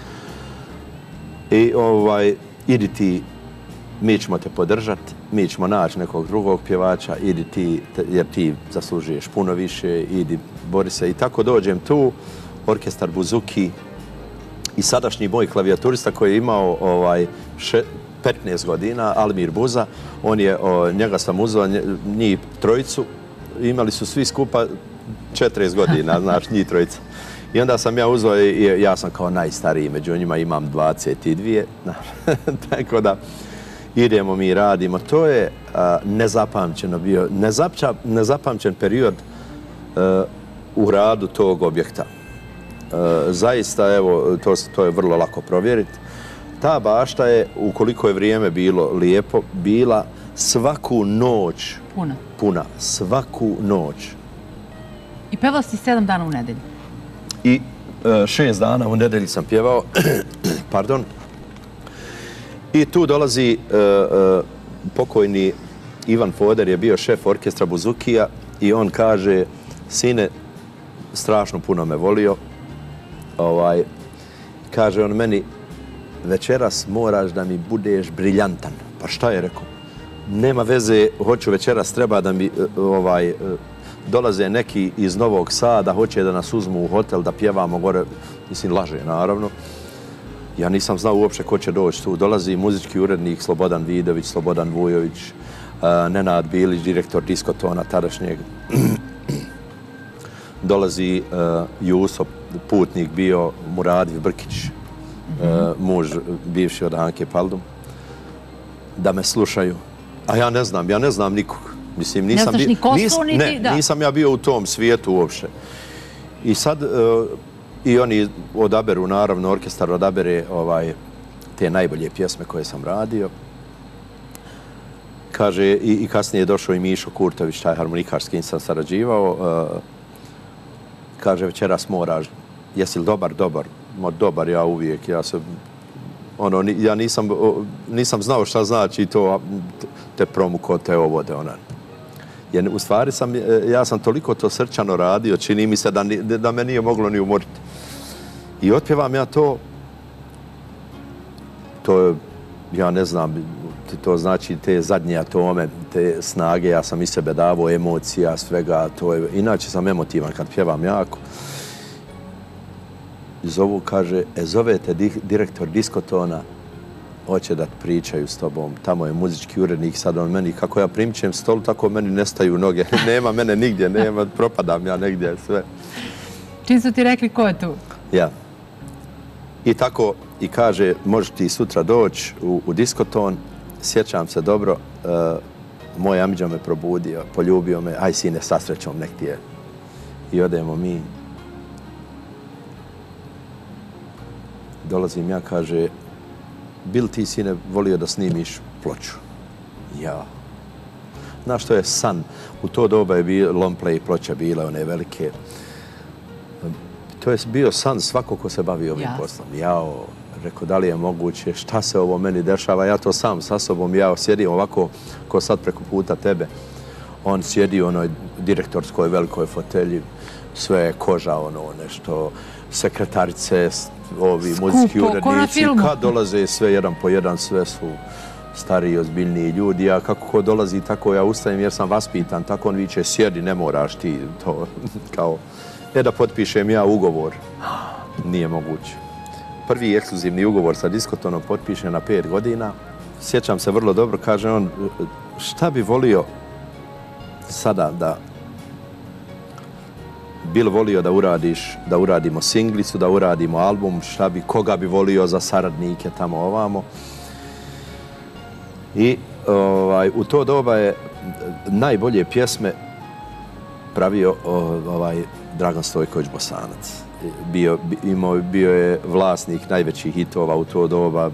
I ovaj, idi ti, mi ćemo te podržati, mi ćemo naći nekog drugog pjevača, idi ti, jer ti zaslužuješ puno više, idi, bori se. I tako dođem tu, orkestar Buzuki i sadašnji moj klavijaturista koji je imao ovaj, še, petnaest godina, Almir Buza, on je, o, njega sam uzeo, njih trojicu, imali su svi skupa četrdeset godina, znaš, njih trojica. I onda sam ja uzeo i ja sam kao najstariji, među njima imam dvadeset dvije, tako da idemo mi radimo. To je a, nezapamćeno bio, nezapča, nezapamćen period a, u radu tog objekta. A, zaista, evo, to, to je vrlo lako provjeriti. Ta bašta je, ukoliko je vrijeme bilo lijepo, bila svaku noć puna. Puna, svaku noć. I pevao si sedam dana u nedelji? I e, šest dana u nedelji sam pjevao, pardon. I tu dolazi e, e, pokojni Ivan Foder, je bio šef orkestra Buzukija i on kaže, sine, strašno puno me volio, ovaj, kaže on meni, večeras moraš da mi budeš briljantan. Pa šta je rekao? Nema veze, hoću večeras, treba da mi ovaj, dolaze neki iz Novog Sada, hoće da nas uzmu u hotel, da pjevamo gore. Mislim, laže, naravno. Ja nisam znao uopće ko će doći tu. Dolazi muzički urednik Slobodan Vidović, Slobodan Vujović, Nenad Bilić, direktor diskotona tadašnjeg. Dolazi Juso, putnik bio, Muradif Brkić, mm-hmm. muž bivši od Anke Paldum, da me slušaju. A ja ne znam, ja ne znam nikog. Mislim, nisam, ne znaš ni ko su, niti, ne, da. Nisam ja bio u tom svijetu uopće. I sad, uh, i oni odaberu, naravno, orkestar odabere ovaj, te najbolje pjesme koje sam radio. Kaže, i, i kasnije je došao i Mišo Kurtović, taj harmonikaš s kim sam sarađivao. Uh, kaže, večeras moraš, jesi li dobar? Dobar. Ma dobar, ja uvijek, ja se... Ono, ja nisam, nisam znao šta znači to, te promuko, te ovode, ona. Jer u stvari sam, ja sam toliko to srčano radio, čini mi se da, da me nije moglo ni umoriti. I otpjevam ja to, to je, ja ne znam, to znači te zadnje atome, te snage, ja sam iz sebe davao emocija, svega, to je, inače sam emotivan kad pjevam jako. Zovu, kaže, e, zovete di, direktor diskotona, hoće da pričaju s tobom. Tamo je muzički urednik, sad on meni, kako ja primčem stolu, tako meni nestaju noge. Nema mene nigdje, nema, propadam ja negdje, sve. Čim su ti rekli ko je tu? Ja. I tako, i kaže, možeš ti sutra doći u, u diskoton, sjećam se dobro, uh, moj amidža me probudio, poljubio me, aj sine, sa srećom, nek ti je. I odemo mi. Dolazim ja, kaže, bil ti, sine, volio da snimiš ploču? Ja. Znaš što je san? U to doba je bio long play ploča bila, one velike. To je bio san svako ko se bavi ovim ja. poslom. Jao, rekao, da li je moguće, šta se ovo meni dešava? Ja to sam sa sobom, ja sjedim ovako, ko sad preko puta tebe. On sjedi u onoj direktorskoj velikoj fotelji, sve je koža, ono, nešto, sekretarice, ovi skupo, muzički urednici, kad dolaze sve jedan po jedan, sve su stariji, ozbiljniji ljudi. Ja kako ko dolazi, tako ja ustajem jer sam vaspitan. Tako on viče, sjedi, ne moraš ti to. Kao, e da potpišem ja ugovor. Nije moguće. Prvi ekskluzivni ugovor sa Diskotonom potpišen na pet godina. Sjećam se vrlo dobro, kaže on, šta bi volio sada da bil volio da uradiš, da uradimo singlicu, da uradimo album, šta bi, koga bi volio za saradnike tamo ovamo. I ovaj, u to doba je najbolje pjesme pravio ovaj, Dragan Stojković Bosanac. Bio, imao, bio je vlasnik najvećih hitova u to doba.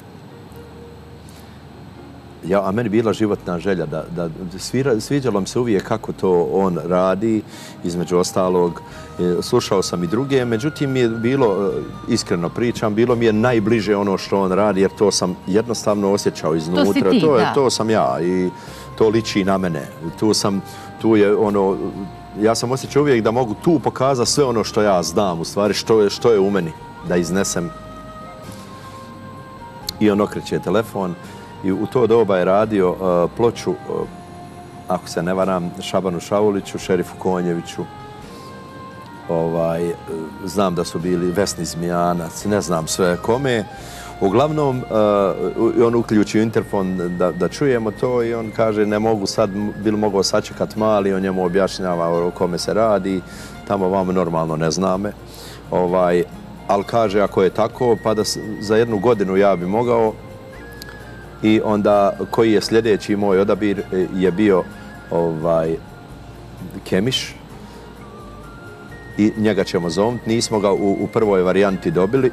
Ja, a meni bila životna želja da, da svira, sviđalo mi se uvijek kako to on radi, između ostalog. Slušao sam i druge, međutim mi je bilo, iskreno pričam, bilo mi je najbliže ono što on radi, jer to sam jednostavno osjećao iznutra. To si ti, to, je, da. to sam ja i to liči na mene. Tu sam, tu je ono, ja sam osjećao uvijek da mogu tu pokazati sve ono što ja znam, u stvari što je, što je u meni, da iznesem. I on okreće telefon. I u to doba je radio uh, ploču, uh, ako se ne varam, Šabanu Šauliću, Šerifu Konjeviću. Ovaj, uh, znam da su bili Vesni Zmijanac, ne znam sve kome. Uglavnom, uh, on uključi interfon da, da čujemo to i on kaže ne mogu sad, bil mogao sačekat mali, on njemu objašnjava o kome se radi, tamo vam normalno ne zname. Ovaj, ali kaže ako je tako, pa da za jednu godinu ja bi mogao. I onda koji je sljedeći moj odabir je bio ovaj, Kemiš i njega ćemo zovnuti. Nismo ga u, u prvoj varijanti dobili.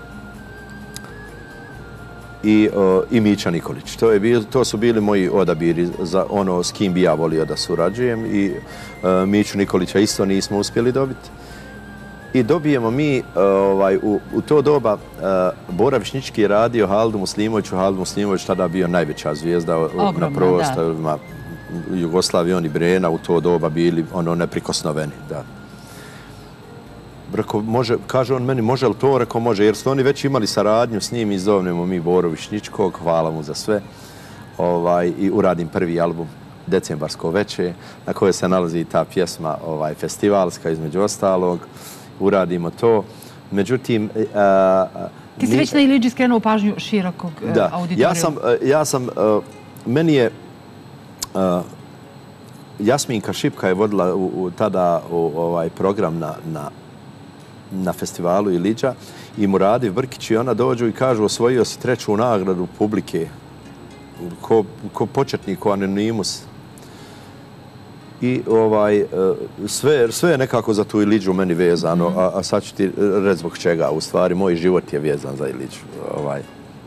I, uh, i Mića Nikolić. To, je bil, to su bili moji odabiri za ono s kim bi ja volio da surađujem i uh, Miću Nikolića isto nismo uspjeli dobiti. I dobijemo mi, ovaj, u, u to doba, uh, Bora Višnjički je radio Haldu Muslimoviću. Haldu Muslimović tada bio najveća zvijezda Ogromna, na prostorima Jugoslavije, on i Brena u to doba bili ono neprikosnoveni. Da. Reko, može, kaže on meni, može li to? Reko, može, jer su oni već imali saradnju s njim i zovnemo mi Boru Višnjičkog, hvala mu za sve. Ovaj, i uradim prvi album Decembarsko veče, na kojoj se nalazi ta pjesma ovaj, festivalska, između ostalog. Uradimo to. Međutim... A, Ti si mi... već na Iliđi skrenuo pažnju širokog da. auditorija. Ja sam, ja sam, meni je a, Jasminka Šipka je vodila u, u, tada u, ovaj program na, na, na festivalu Iliđa i Muradi Brkić i ona dođu i kažu osvojio si treću nagradu publike ko, ko početnik, ko anonimus. I ovaj, sve, sve je nekako za tu Iliđu meni vezano, a, a sad ću ti reći zbog čega. U stvari, moj život je vezan za Iliđu. Ovaj.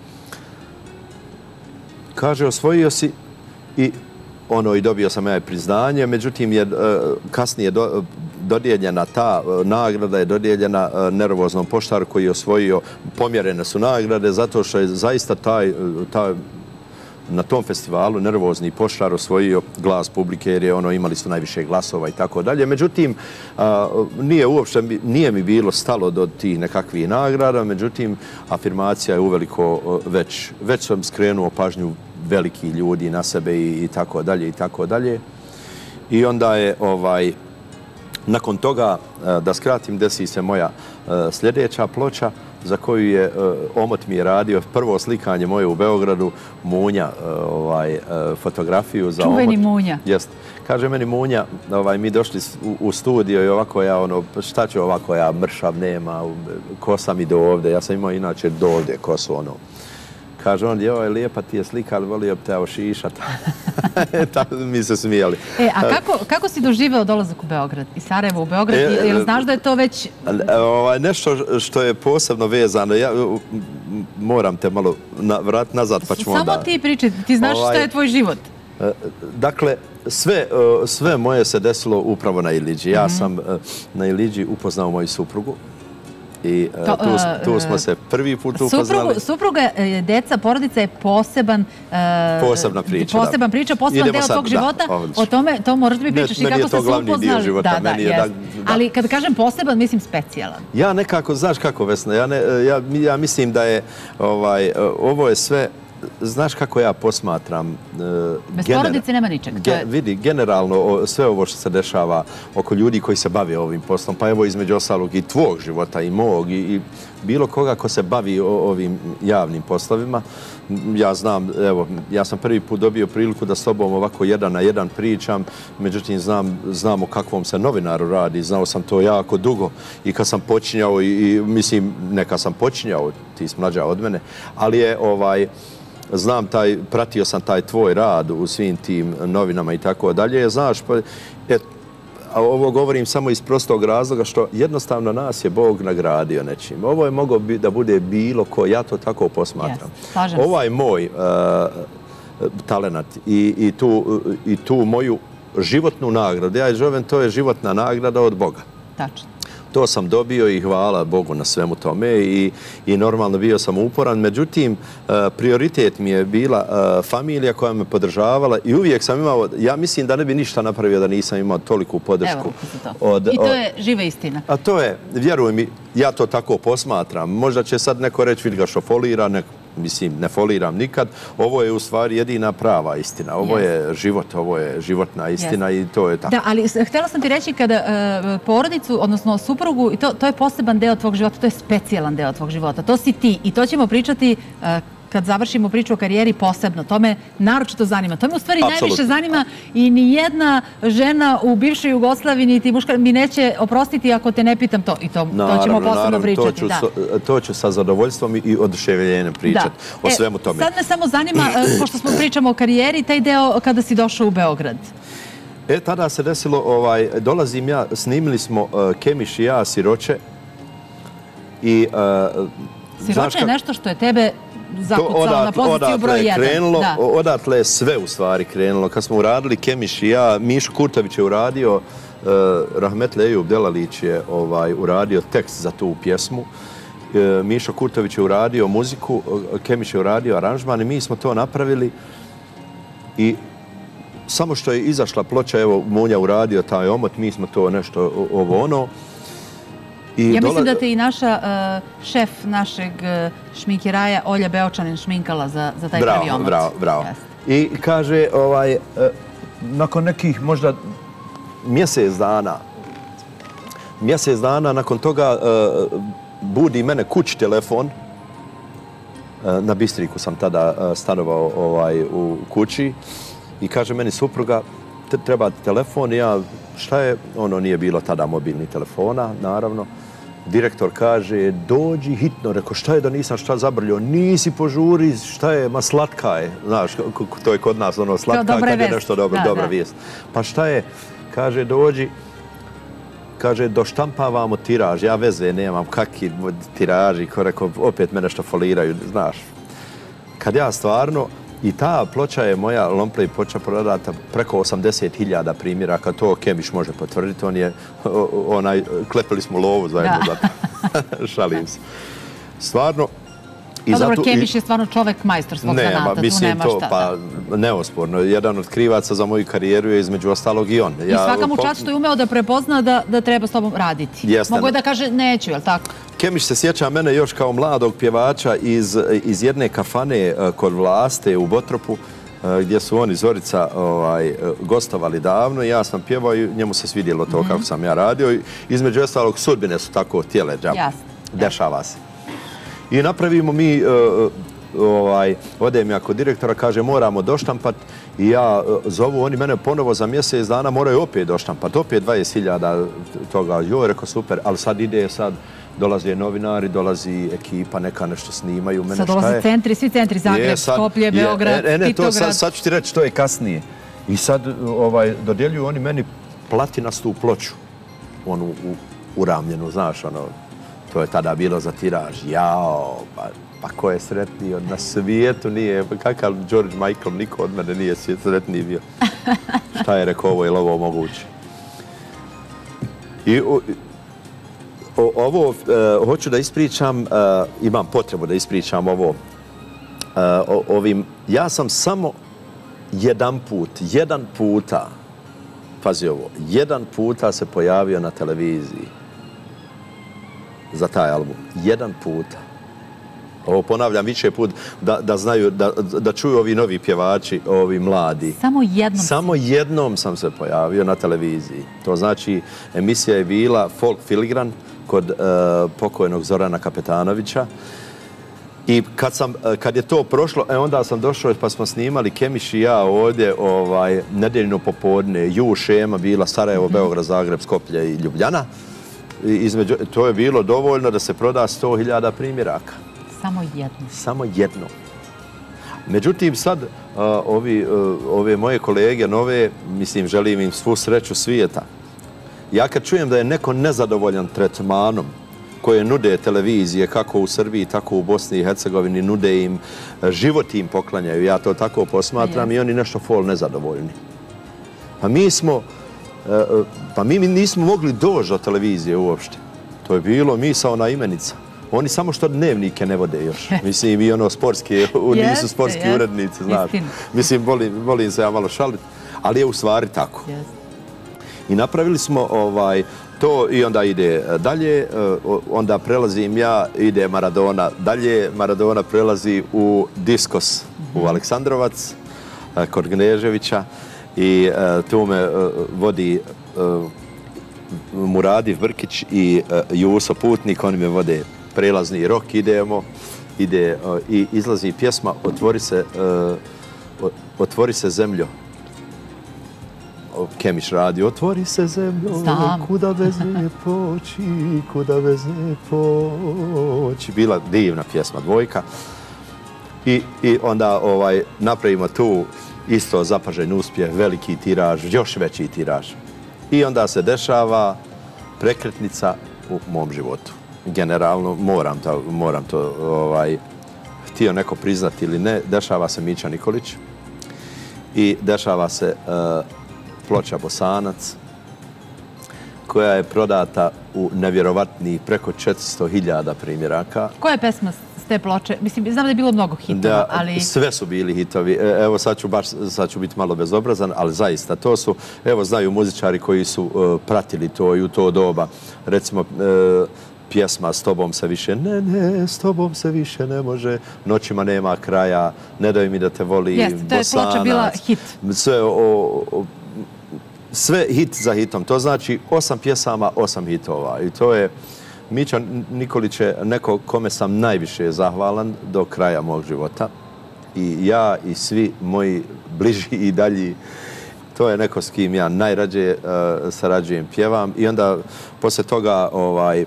Kaže, osvojio si i ono i dobio sam ja priznanje, međutim je kasnije do, dodijeljena ta nagrada je dodijeljena nervoznom poštaru koji je osvojio, pomjerene su nagrade zato što je zaista taj, taj na tom festivalu nervozni poštar osvojio glas publike jer je ono imali su najviše glasova i tako dalje. Međutim, a, nije uopšte, nije mi bilo stalo do tih nekakvih nagrada, međutim, afirmacija je uveliko već, već sam skrenuo pažnju velikih ljudi na sebe i, i tako dalje i tako dalje. I onda je ovaj, nakon toga, da skratim, desi se moja sljedeća ploča za koju je uh, Omot mi je radio prvo slikanje moje u Beogradu, Munja, uh, ovaj, uh, fotografiju za Čuveni Omot. Munja. Jest. Kaže meni Munja, ovaj, mi došli u, u studio i ovako ja, ono, šta ću ovako ja, mršav nema, kosa mi do ovde, ja sam imao inače do ovde kosu, ono. Kaže on, joj, lijepa ti je slika, ali volio bi te ošišati. Tako mi se smijali. E, a kako, kako si doživeo dolazak u Beograd? I Sarajevo u Beograd? E, Jel znaš da je to već... Ovaj, nešto što je posebno vezano, ja moram te malo na, vrat nazad pa ćemo onda... Samo ti priči, ti znaš ovaj, šta je tvoj život. Dakle, sve, sve moje se desilo upravo na Iliđi. Ja mm-hmm. sam na Iliđi upoznao moju suprugu. I to, tu, tu smo se prvi put upoznali. Supruga, deca, porodica je poseban, posebna priča. Poseban priča, poseban deo tog života. O tome, to moraš da mi pričaš i kako ste se upoznali. Života, da, da, meni je da, da. Ali kad kažem poseban, mislim specijalan. Ja nekako, znaš kako, Vesna, ja, ne, ja, ja mislim da je, ovaj, ovo je sve znaš kako ja posmatram... Bez porodice nema ničeg. Vidi, generalno sve ovo što se dešava oko ljudi koji se bave ovim poslom, pa evo između ostalog i tvog života i mog i bilo koga ko se bavi ovim javnim poslovima. Ja znam, evo, ja sam prvi put dobio priliku da s tobom ovako jedan na jedan pričam, međutim znam, znam o kakvom se novinaru radi, znao sam to jako dugo i kad sam počinjao, i mislim, neka sam počinjao, ti si mlađa od mene, ali je ovaj... Znam, taj, pratio sam taj tvoj rad u svim tim novinama i tako dalje. Znaš, pa, et, a ovo govorim samo iz prostog razloga što jednostavno nas je Bog nagradio nečim. Ovo je mogao bi, da bude bilo ko, ja to tako posmatram. Yes, ovaj moj uh, talenat i, i, tu, i tu moju životnu nagradu, ja zovem, to je životna nagrada od Boga. Tačno. To sam dobio i hvala Bogu na svemu tome i, i normalno bio sam uporan. Međutim, prioritet mi je bila familija koja me podržavala i uvijek sam imao, ja mislim da ne bi ništa napravio da nisam imao toliku podršku. Evo, to. Od, I to je živa istina. A to je, vjeruj mi, ja to tako posmatram. Možda će sad neko reći, vidi ga što folira, neko, mislim, ne foliram nikad. Ovo je u stvari jedina prava istina. Ovo je život, ovo je životna istina i to je tako. Da, ali htjela sam ti reći kada porodicu, odnosno suprugu, i to, to je poseban deo tvog života, to je specijalan deo tvog života. To si ti i to ćemo pričati kad završimo priču o karijeri posebno. To me naročito zanima. To me u stvari najviše zanima i ni jedna žena u bivšoj Jugoslaviji niti muška mi neće oprostiti ako te ne pitam to. I to, to ćemo posebno pričati. To ću, to ću sa zadovoljstvom i oduševljenjem pričati o svemu tome. Sad me samo zanima, pošto smo pričamo o karijeri, taj deo kada si došao u Beograd. E, tada se desilo, ovaj, dolazim ja, snimili smo uh, Kemiš i ja, Siroče. I, uh, Siroče je nešto što je tebe zakucalo na poziciju broj jedan. Krenulo, odatle je sve u stvari krenulo. Kad smo uradili Kemiš i ja, Mišo Kurtović je uradio, uh, Rahmetli Ejub Delalić je ovaj, uradio tekst za tu pjesmu. Uh, Mišo Kurtović je uradio muziku, uh, Kemiš je uradio aranžman i mi smo to napravili. I samo što je izašla ploča, evo, Munja uradio taj omot, mi smo to nešto ovo ono. I ja mislim da te i naša uh, šef našeg uh, šminkeraja Olja Beočanin šminkala za, za taj bravo, prvi omot. Bravo, bravo. Yes. I kaže, ovaj, uh, nakon nekih možda mjesec dana, mjesec dana nakon toga uh, budi mene kući telefon. Uh, na Bistriku sam tada uh, stanovao ovaj, u kući. I kaže meni supruga, treba ti telefon, ja, šta je, ono nije bilo tada mobilnih telefona, naravno. Direktor kaže, dođi hitno, reko, šta je da nisam šta zabrljio, nisi požuri, šta je, ma slatka je, znaš, to je kod nas ono slatka, kad je nešto dobro, dobra vijest. Pa šta je, kaže, dođi, kaže, doštampavamo tiraž, ja veze nemam, kakvi tiraži, ko reko, opet me nešto foliraju, znaš. Kad ja stvarno, i ta ploča je moja Longplay ploča prodata preko osamdeset hiljada primjeraka, to Kemiš može potvrditi, on je, onaj, klepili smo lovu zajedno za to. Šalim se. Stvarno... Pa dobro, Kemiš je stvarno čovek majstor svog zanata, tu nema šta. Pa neosporno, jedan od krivaca za moju karijeru je između ostalog i on. I svaka mu čast što je umeo da prepozna da, da treba s tobom raditi. Mogu je da kaže neću, jel tako? Kemiš se sjeća mene još kao mladog pjevača iz, iz jedne kafane kod Vlaste u Botropu, gdje su oni Zorica ovaj, gostovali davno i ja sam pjevao i njemu se svidjelo to mm-hmm. kako sam ja radio. Između ostalog sudbine su tako tijele, Jasne. Dešava se. I napravimo mi, uh, ovaj, odem ja kod direktora, kaže moramo doštampat i ja uh, zovu, oni mene ponovo za mjesec dana moraju opet doštampat, opet dvadeset hiljada toga. Joj, rekao super, ali sad ide, sad dolaze novinari, dolazi ekipa, neka nešto snimaju. Mene, sad dolaze centri, svi centri, Zagreb, je, sad, Skoplje, Beograd, je, e, ne, Titograd. To, sad, sad ću ti reći, to je kasnije. I sad ovaj, dodjeljuju oni meni platinastu ploču, onu u, uramljenu, znaš, ono, to je tada bilo za tiraž. Jao, pa, pa ko je sretniji na svijetu nije, kakav George Michael, niko od mene nije sretniji bio. Šta je rekao, ovo je li ovo moguće? I o, o, ovo, e, hoću da ispričam, e, imam potrebu da ispričam ovo. E, o, ovim, ja sam samo jedan put, jedan puta, pazi ovo, jedan puta se pojavio na televiziji za taj album. Jedan puta. Ovo ponavljam više put da, da znaju, da, da čuju ovi novi pjevači, ovi mladi. Samo jednom? Samo jednom sam se pojavio na televiziji. To znači, emisija je bila Folk Filigran kod uh, pokojnog Zorana Kapetanovića. I kad, sam, kad je to prošlo, e, onda sam došao pa smo snimali Kemiš i ja ovdje ovaj, nedeljno popodne. Ju šema bila Sarajevo, mm-hmm. Beograd, Zagreb, Skoplje i Ljubljana. I između, to je bilo dovoljno da se proda sto hiljada primjeraka. Samo jedno. Samo jedno. Međutim, sad uh, ovi, uh, ove moje kolege nove, mislim, želim im svu sreću svijeta. Ja kad čujem da je neko nezadovoljan tretmanom koje nude televizije, kako u Srbiji, tako u Bosni i Hercegovini, nude im, život im poklanjaju, ja to tako posmatram, i oni nešto fol nezadovoljni. Pa mi smo, uh, pa mi nismo mogli doći do televizije uopšte. To je bilo misaona imenica. Oni samo što dnevnike ne vode još. Mislim, i ono sportske, nisu sportski urednici, znaš. Mislim, volim, volim se ja malo šaliti, ali je u stvari tako. I napravili smo ovaj, to i onda ide dalje, onda prelazim ja, ide Maradona dalje, Maradona prelazi u Diskos, u Aleksandrovac, kod Gneževića, i tu me vodi Muradiv Brkić i Juso Putnik, oni me vode prelazni rok, idemo, ide uh, i izlazi pjesma Otvori se, uh, otvori se zemljo. Kemiš radi, otvori se zemljo, Znam. kuda bez nje poći, kuda bez nje poći. Bila divna pjesma, dvojka. I, i onda ovaj, napravimo tu isto zapažen uspjeh, veliki tiraž, još veći tiraž. I onda se dešava prekretnica u mom životu. Generalno, moram to, moram to ovaj, htio neko priznati ili ne, dešava se Mića Nikolić i dešava se uh, ploča Bosanac, koja je prodata u nevjerovatnih preko četiristo hiljada primjeraka. Koja je pesma s te ploče? Mislim, znam da je bilo mnogo hitova, da, ali... Sve su bili hitovi. Evo, sad ću, baš, sad ću biti malo bezobrazan, ali zaista, to su, evo, znaju muzičari koji su uh, pratili to i u to doba. Recimo, uh, pjesma S tobom se više ne, ne, s tobom se više ne može, Noćima nema kraja, Ne daj mi da te voli, Jeste, to je Bosanac. ploča bila hit. Sve, o, o, sve hit za hitom. To znači osam pjesama, osam hitova. I to je, Mića Nikolić je neko kome sam najviše zahvalan do kraja mog života. I ja i svi moji bliži i dalji. To je neko s kim ja najrađe uh, sarađujem, pjevam. I onda poslije toga ovaj,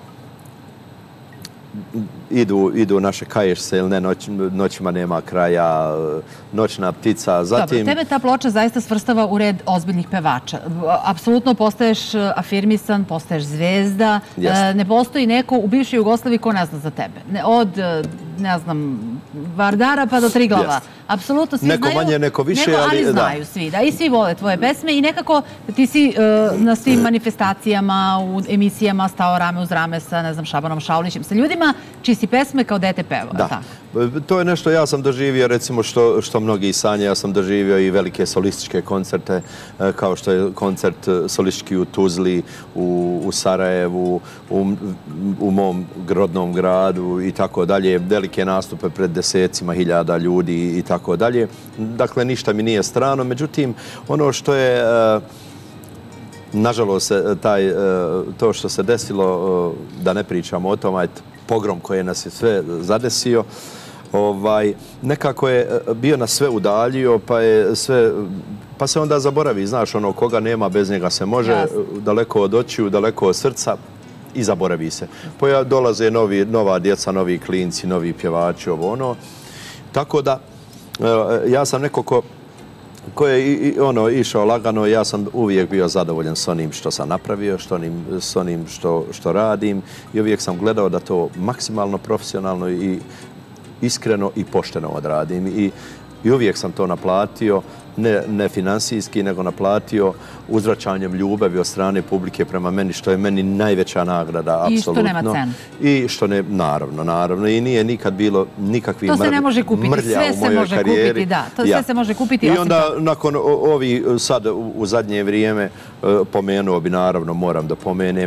Idu, idu naše Kaješ se ili ne, noć, Noćima nema kraja, Noćna ptica. Zatim... Dobro, tebe ta ploča zaista svrstava u red ozbiljnih pevača. Apsolutno postaješ afirmisan, postaješ zvezda. Jeste. Ne postoji neko u bivšoj Jugoslaviji ko ne zna za tebe. Od, ne znam, Vardara pa do Triglava. Jeste. Apsolutno svi neko znaju. Manje, neko više, neko, ali... ali znaju da. svi, da. I svi vole tvoje pesme i nekako ti si uh, na svim manifestacijama, u emisijama stao rame uz rame sa, ne znam, Šabanom Šaulićem, sa ljudima čiji si pesme kao dete pevao. Da. To je nešto ja sam doživio, recimo, što, što mnogi sanje. Ja sam doživio i velike solističke koncerte, kao što je koncert solistički u Tuzli, u, u Sarajevu, u, u mom rodnom gradu i tako dalje. Velike nastupe pred desecima hiljada ljudi i tako dalje. Dakle, ništa mi nije strano. Međutim, ono što je, nažalost, taj, to što se desilo, da ne pričamo o tom, pogrom koji nas je sve zadesio, ovaj, nekako je bio nas sve udaljio, pa je sve, pa se onda zaboravi, znaš, ono, koga nema, bez njega se može, yes. daleko od očiju, daleko od srca i zaboravi se. Pa dolaze novi, nova djeca, novi klinci, novi pjevači, ovo ono. Tako da, ja sam neko ko, ko je i, ono, išao lagano, ja sam uvijek bio zadovoljan s onim što sam napravio, što onim, s onim što, što radim i uvijek sam gledao da to maksimalno profesionalno i iskreno i pošteno odradim. I, i uvijek sam to naplatio, ne, ne finansijski, nego naplatio uzvraćanjem ljubavi od strane publike prema meni, što je meni najveća nagrada, apsolutno. I što nema cenu. I što ne, naravno, naravno. I nije nikad bilo nikakvih mrlja u mojoj karijeri. To se ne može kupiti, sve se može kupiti, da. To sve se može kupiti. I onda, nakon ovi, sad u zadnje vrijeme, pomenuo bi, naravno, moram da pomenem,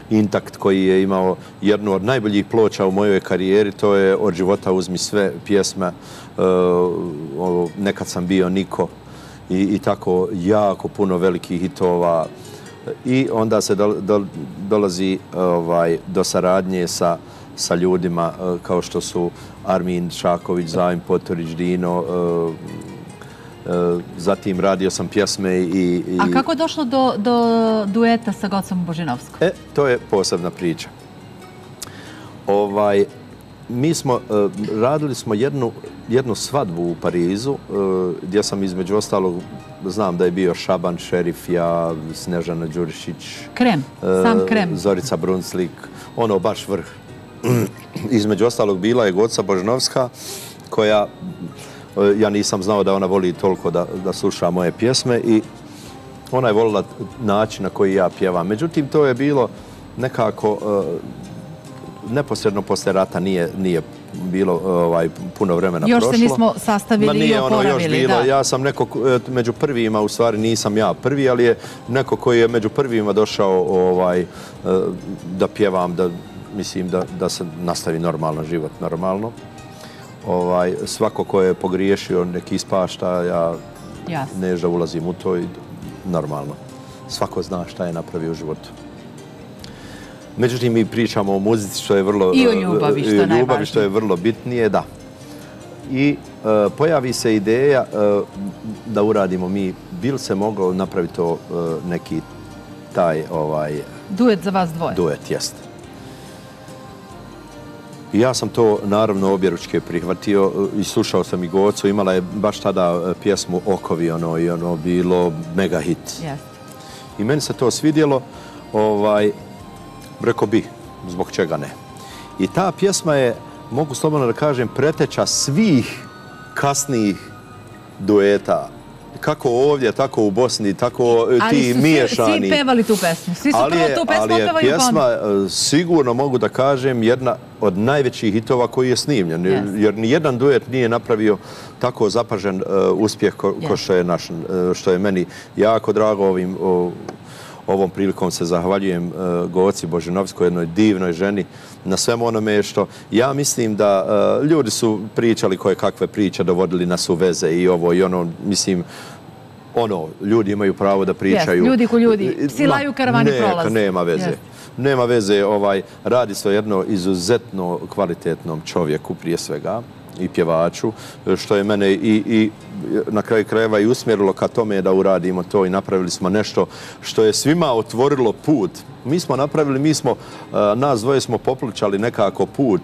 Intakt koji je imao jednu od najboljih ploča u mojoj karijeri, to je Od života uzmi sve pjesma, Nekad sam bio niko i, i tako jako puno velikih hitova. I onda se do, do, dolazi ovaj, do saradnje sa, sa ljudima kao što su Armin Šaković, Zajm Potorić, Dino. Zatim radio sam pjesme i... i... A kako je došlo do, do dueta sa Gocom Božinovskom? E, to je posebna priča. Ovaj, mi smo, radili smo jednu, jednu svadbu u Parizu, gdje sam između ostalog, znam da je bio Šaban Šerif, ja, Snežana Đurišić. Krem, sam krem. Zorica Brunslik, ono baš vrh. Između ostalog bila je Goca Božinovska, koja, ja nisam znao da ona voli toliko da, da sluša moje pjesme i ona je volila način na koji ja pjevam. Međutim, to je bilo nekako, neposredno posle rata nije, nije bilo ovaj, puno vremena još prošlo. Još se nismo sastavili i oporavili. Ono još bilo. Da. Ja sam neko, među prvima, u stvari nisam ja prvi, ali je neko koji je među prvima došao ovaj, da pjevam, da mislim da, da se nastavi normalno život, normalno. Ovaj, svako ko je pogriješio neki ispašta, ja Jasne. nežda ulazim u to i normalno. Svako zna šta je napravio u životu. Međutim, mi pričamo o muzici što je vrlo... I o ljubavi, što je najvažnije. Ljubavi što je vrlo bitnije, da. I e, pojavi se ideja e, da uradimo mi, bil se moglo napraviti to e, neki taj ovaj... Duet za vas dvoje. Duet, jeste. I ja sam to naravno objeručke prihvatio i slušao sam i Gocu, imala je baš tada pjesmu Okovi, ono, i ono bilo mega hit. Jeste. I meni se to svidjelo, ovaj, rekao bi, zbog čega ne. I ta pjesma je, mogu slobodno da kažem, preteča svih kasnijih dueta. Kako ovdje, tako u Bosni, tako ti miješani. Ali su svi pevali tu pesmu. Svi su prvo tu pesmu otpevaju. Ali je pjesma, sigurno mogu da kažem, jedna od najvećih hitova koji je snimljen. Jer nijedan duet nije napravio tako zapažen uspjeh ko što je naš, što je meni jako drago. Ovim, ovom prilikom se zahvaljujem Goci Božinovskoj, jednoj divnoj ženi, na svemu onome što ja mislim da ljudi su pričali koje kakve priče, dovodili nas u veze i ovo i ono, mislim, ono, ljudi imaju pravo da pričaju. Yes, ljudi ko ljudi, silaju karavani prolaze. Nema veze. Yes. Nema veze, ovaj, radi se o jedno izuzetno kvalitetnom čovjeku prije svega i pjevaču, što je mene i, i na kraju krajeva i usmjerilo ka tome da uradimo to i napravili smo nešto što je svima otvorilo put. Mi smo napravili, mi smo, nas dvoje smo poplučali nekako put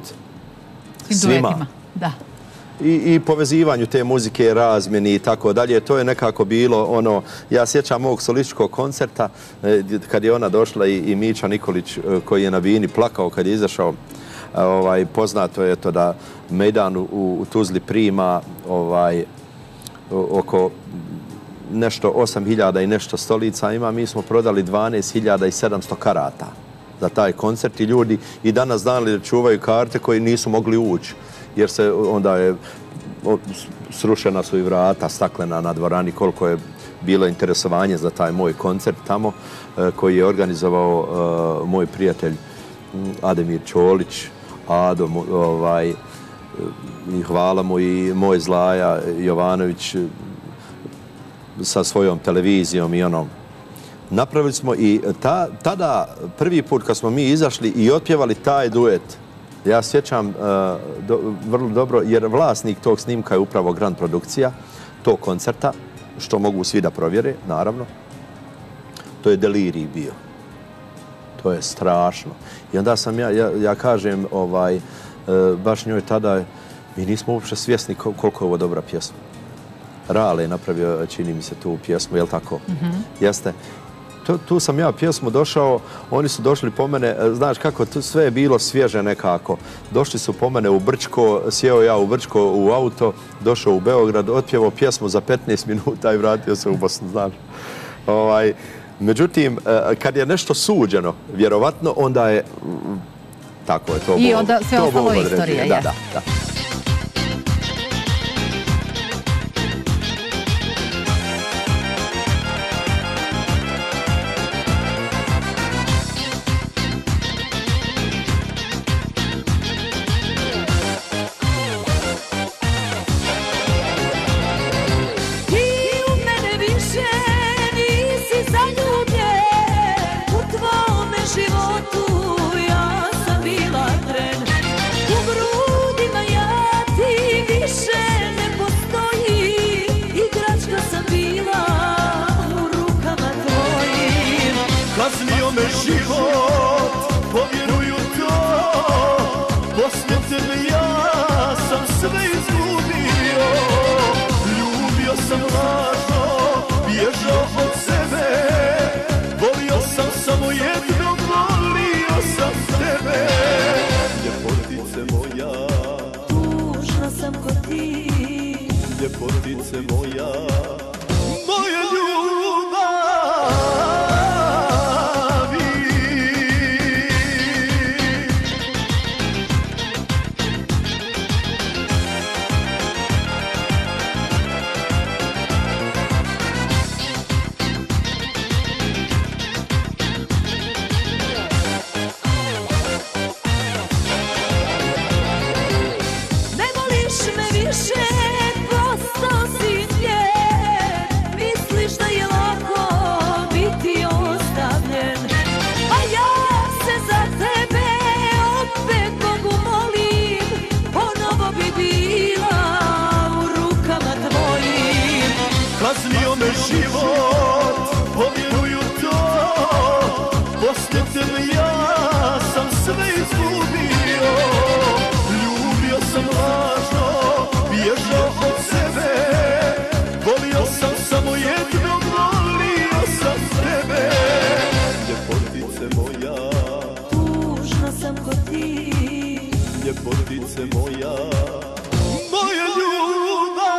svima. Da. I, i povezivanju te muzike, razmjeni i tako dalje. To je nekako bilo ono, ja sjećam mog solističkog koncerta kad je ona došla i, i Mića Nikolić koji je na bini plakao kad je izašao. Ovaj, poznato je to da Mejdan u, u Tuzli prima ovaj, oko nešto osam hiljada i nešto stolica ima. Mi smo prodali dvanaest hiljada i sedamsto karata za taj koncert i ljudi i danas znali da čuvaju karte koji nisu mogli ući. Jer se onda je srušena su i vrata staklena na dvorani, koliko je bilo interesovanje za taj moj koncert tamo koji je organizovao uh, moj prijatelj Ademir Čolić, Ado, ovaj, i hvala mu i moj Zlaja Jovanović sa svojom televizijom i ono. Napravili smo i ta, tada prvi put kad smo mi izašli i otpjevali taj duet, ja sjećam uh, do, vrlo dobro, jer vlasnik tog snimka je upravo Grand Produkcija, tog koncerta, što mogu svi da provjere, naravno. To je delirij bio. To je strašno. I onda sam ja, ja, ja kažem, ovaj, uh, baš njoj tada, mi nismo uopće svjesni koliko je ovo dobra pjesma. Rale je napravio, čini mi se, tu pjesmu, jel tako? Mm-hmm. Jeste. Tu, tu sam ja pjesmu došao, oni su došli po mene, znaš kako, tu sve je bilo svježe nekako. Došli su po mene u Brčko, sjeo ja u Brčko u auto, došao u Beograd, otpjevao pjesmu za petnaest minuta i vratio se u Bosnu, znaš. Ovaj, međutim, kad je nešto suđeno, vjerovatno, onda je, tako je, to I onda sve ostalo istorija, da, da, da. ljepotice moja, moja ljubavi. Ne voliš me više, postao si njen. Misliš da je lako biti ostavljen, a ja se za tebe opet Bogu molim. Ponovo bi bila u rukama tvojim. Kaznio me život, povjeruju to, poslije tebe ja sam sve izgubio. Ljubio sam lažno, bježao od sebe, volio sam samo jedno, volio sam tebe. Ljepotice moja, Tužna sam ko ti, ljepotice moja, moja ljubavi.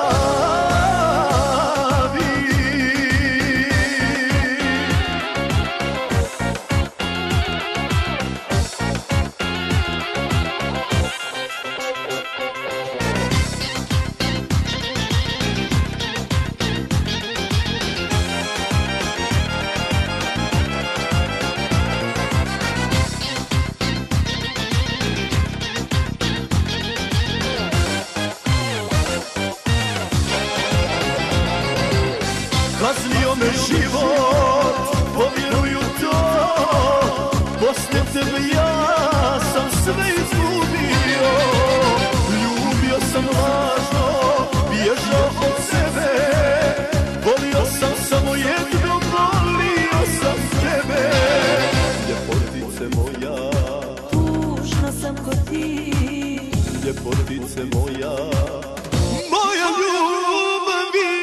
Kaznio me život, povjeruju to, poslije tebe ja sam sve izgubio. Ljubio sam lažno, bježao od sebe, volio sam samo jedno, volio sam tebe. Ljepotice moja, tužna sam ko ti. ljepotice moja, moja ljubavi.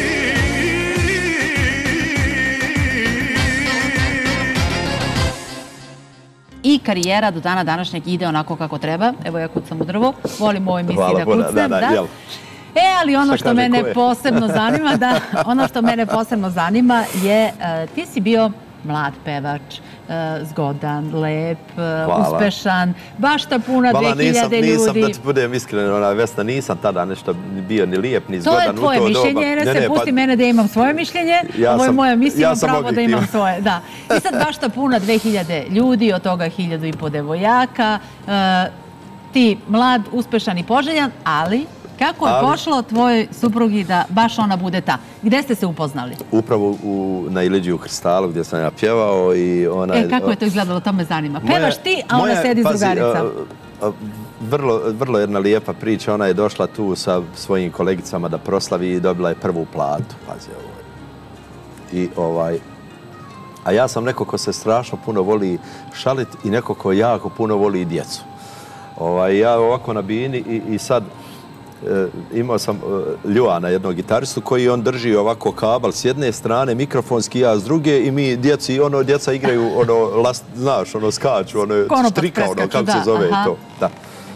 I karijera do dana današnjeg ide onako kako treba. Evo ja kucam u drvo, volim u ovoj emisiji Hvala da Boga, kucnem. da, da, jel? E, ali ono Šta što kaže, mene ko je? posebno zanima, da, ono što mene posebno zanima je, e, ti si bio mlad pevač, e, zgodan, lep, e, Hvala. uspešan, baš ta puna Hvala, dve hiljade nisam, nisam, da ljudi. ti budem iskren, ona Vesna, nisam tada nešto bio ni lijep, ni To zgodan je u to tvoje doba. mišljenje, jer Ne, se ne, pusti pa- mene da imam svoje mišljenje. Ja Ovo je sam- moja emisija, ja imam sam pravo da objektivan. imam svoje. Da. I sad baš ta puna dve hiljade ljudi, od toga hiljadu i po devojaka. E, ti mlad, uspešan i poželjan, ali kako je Ali- pošlo tvojoj suprugi da baš ona bude ta? Gde ste se upoznali? Upravo u, na Iliđi u Kristalu gdje sam ja pjevao i ona... E, kako je to izgledalo, to me zanima. Moja- Pevaš ti, a ona moja- sedi s pazi, drugaricom. a, a, vrlo, vrlo jedna lijepa priča, ona je došla tu sa svojim kolegicama da proslavi i dobila je prvu platu, pazi ovo. I ovaj... A ja sam neko ko se strašno puno voli šalit i neko ko jako puno voli i djecu. Ovaj, ja ovako na bini i, i sad e, imao sam e, Ljuana, jednog gitaristu, koji on drži ovako kabel s jedne strane, mikrofonski, ja s druge, i mi djeci, ono, djeca igraju, ono, last, znaš, ono, skaču, ono, Konopac štrika, ono, preskaču, kako da, se zove aha. i to. Da.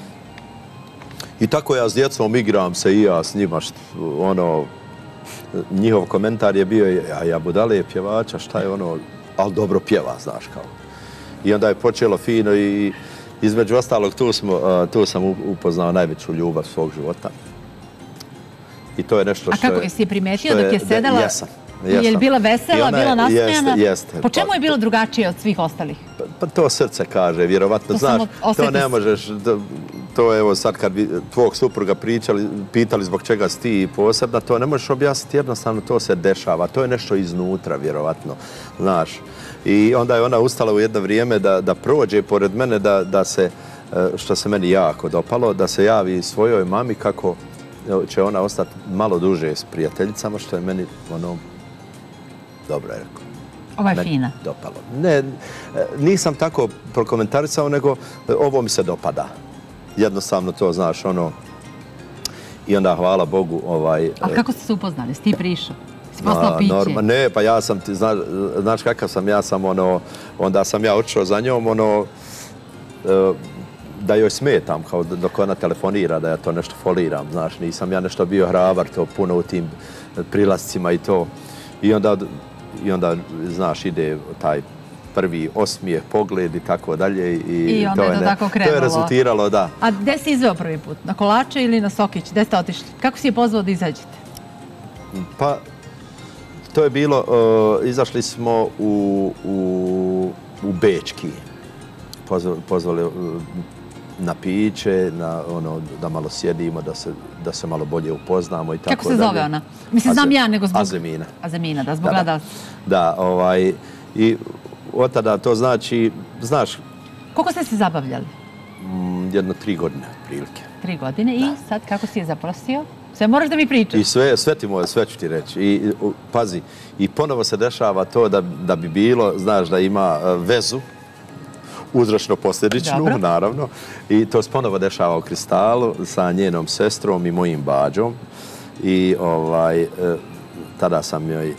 I tako ja s djecom igram se i ja s njima, št, ono, njihov komentar je bio, a ja budale je pjevača, šta je ono, ali dobro pjeva, znaš, kao. I onda je počelo fino i između ostalog tu, smo, uh, tu sam upoznao najveću ljubav svog života. I to je nešto A što je... kako, jesi je primetio što dok je da, sedela? Jesam. Je li jesam. bila I vesela, ona je- bila nasmejana? Jeste, jeste. Po čemu Pa- je bilo drugačije od svih ostalih? Pa, pa to srce kaže, vjerovatno, To znaš, samo to osjeti ne se. možeš, to, to evo sad kad bi tvog supruga pričali, pitali zbog čega si ti posebna, to ne možeš objasniti, jednostavno to se dešava, to je nešto iznutra, vjerovatno, znaš. I onda je ona ustala u jedno vrijeme da, da prođe pored mene, da, da se, što se meni jako dopalo, da se javi svojoj mami kako će ona ostati malo duže s prijateljicama, što je meni, ono, dobro je rekao. Ova je Meni fina. dopalo. Ne, nisam tako prokomentarisao, nego ovo mi se dopada. Jednostavno to, znaš, ono... I onda, hvala Bogu, ovaj... A kako ste se upoznali? Si ti prišao? Si poslao piće? Norma, ne, pa ja sam, ti, znaš, znaš kakav sam, ja sam, ono... Onda sam ja otišao za njom, ono... e, da joj smetam, kao dok ona telefonira, da ja to nešto foliram, znaš, nisam ja nešto bio hrabar, to puno u tim prilascima i to. I onda, i onda znaš, ide taj prvi osmijeh, pogled i tako dalje. I onda to je to tako krenulo. To je rezultiralo, da. A gde si izveo prvi put? Na Kolače ili na Sokić? Gde ste otišli? Kako si je pozvao da izađete? Pa, to je bilo, uh, izašli smo u, u, u Bečki. Pozvali, pozvali uh, na piće, na, ono, da malo sjedimo, da se, da se malo bolje upoznamo i tako dalje. Kako se zove ona? Mislim, znam ja, nego zbog... Azemina. Azemina, da, zbog gledalca. Da, ovaj, i od tada to znači, znaš... Koliko ste se zabavljali? Mm, jedno tri godine, prilike. Tri godine i sad kako si je zaprosio? Sve moraš da mi pričaš. I sve, sve ti moje, sve ću ti reći. I pazi, i ponovo se dešava to da, da bi bilo, znaš, da ima vezu, uzročno-posljedičnu, naravno. I to se ponovo dešava u Kristalu sa njenom sestrom i mojim bađom. I ovaj, tada sam joj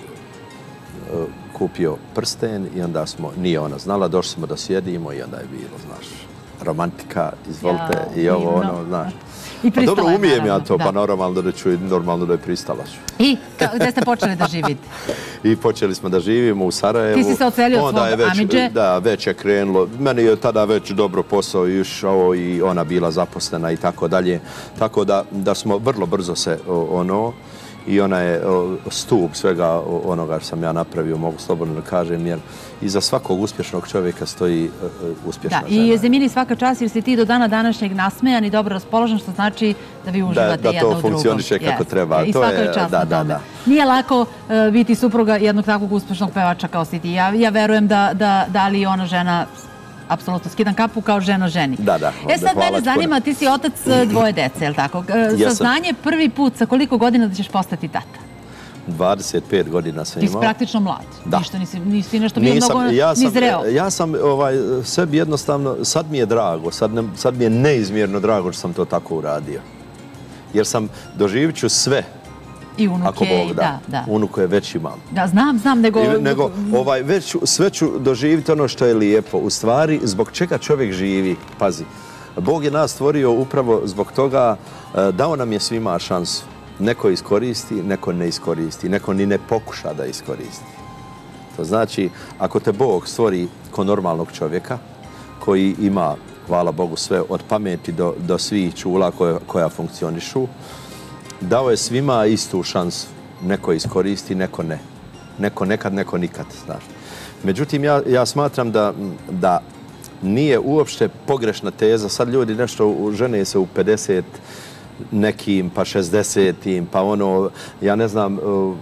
kupio prsten i onda smo, nije ona znala, došli smo da sjedimo i onda je bilo, znaš, romantika, izvolite, ja, i ovo, ono, znaš. I pa dobro, umijem naravno, ja to, da. Pa normalno da ću, normalno da je pristala ću. I gde ste počeli da živite? I počeli smo da živimo u Sarajevu. Ti si se ocelio od svog već, amidže? Da, već je krenulo. Meni je tada već dobro posao išao i ona bila zaposlena i tako dalje. Tako da, da smo vrlo brzo se ono, i ona je stup svega onoga što sam ja napravio, mogu slobodno da kažem, jer iza svakog uspješnog čovjeka stoji uspješna žena. Da, i Zemini svaka čast, jer si ti do dana današnjeg nasmejan i dobro raspoložen, što znači da vi uživate jedno u drugom. Da to funkcioniše kako treba. I svaka je čast na tome. Nije lako biti supruga jednog takvog uspješnog pevača kao si ti. Ja verujem da li je ona žena, apsolutno skidam kapu, kao žena ženi. Da, da. E sad mene zanima, ti si otac dvoje dece, je li tako? Saznanje prvi put sa koliko godina da ćeš postati tata? dvadeset pet godina sam imao. Ti si praktično mlad. Da. Ništa nisi nešto bio mnogo ni zreo. Ja sam sebi jednostavno, sad mi je drago, sad mi je neizmjerno drago što sam to tako uradio. Jer sam doživit ću sve. I unuke, i da, da. Unuku je već imam. Da, znam, znam, nego... Nego, ovaj, već sve ću doživiti ono što je lijepo. U stvari, zbog čega čovjek živi, pazi, Bog je nas stvorio upravo zbog toga, dao nam je svima šansu. Neko iskoristi, neko ne iskoristi, neko ni ne pokuša da iskoristi. To znači, ako te Bog stvori ko normalnog čovjeka, koji ima, hvala Bogu, sve od pameti do, do svih čula koja, koja funkcionišu, dao je svima istu šansu. Neko iskoristi, neko ne. Neko nekad, neko nikad, znaš. Međutim, ja, ja smatram da, da nije uopšte pogrešna teza. Sad ljudi nešto žene se u pedeset nekim, pa šezdesetim, pa ono, ja ne znam,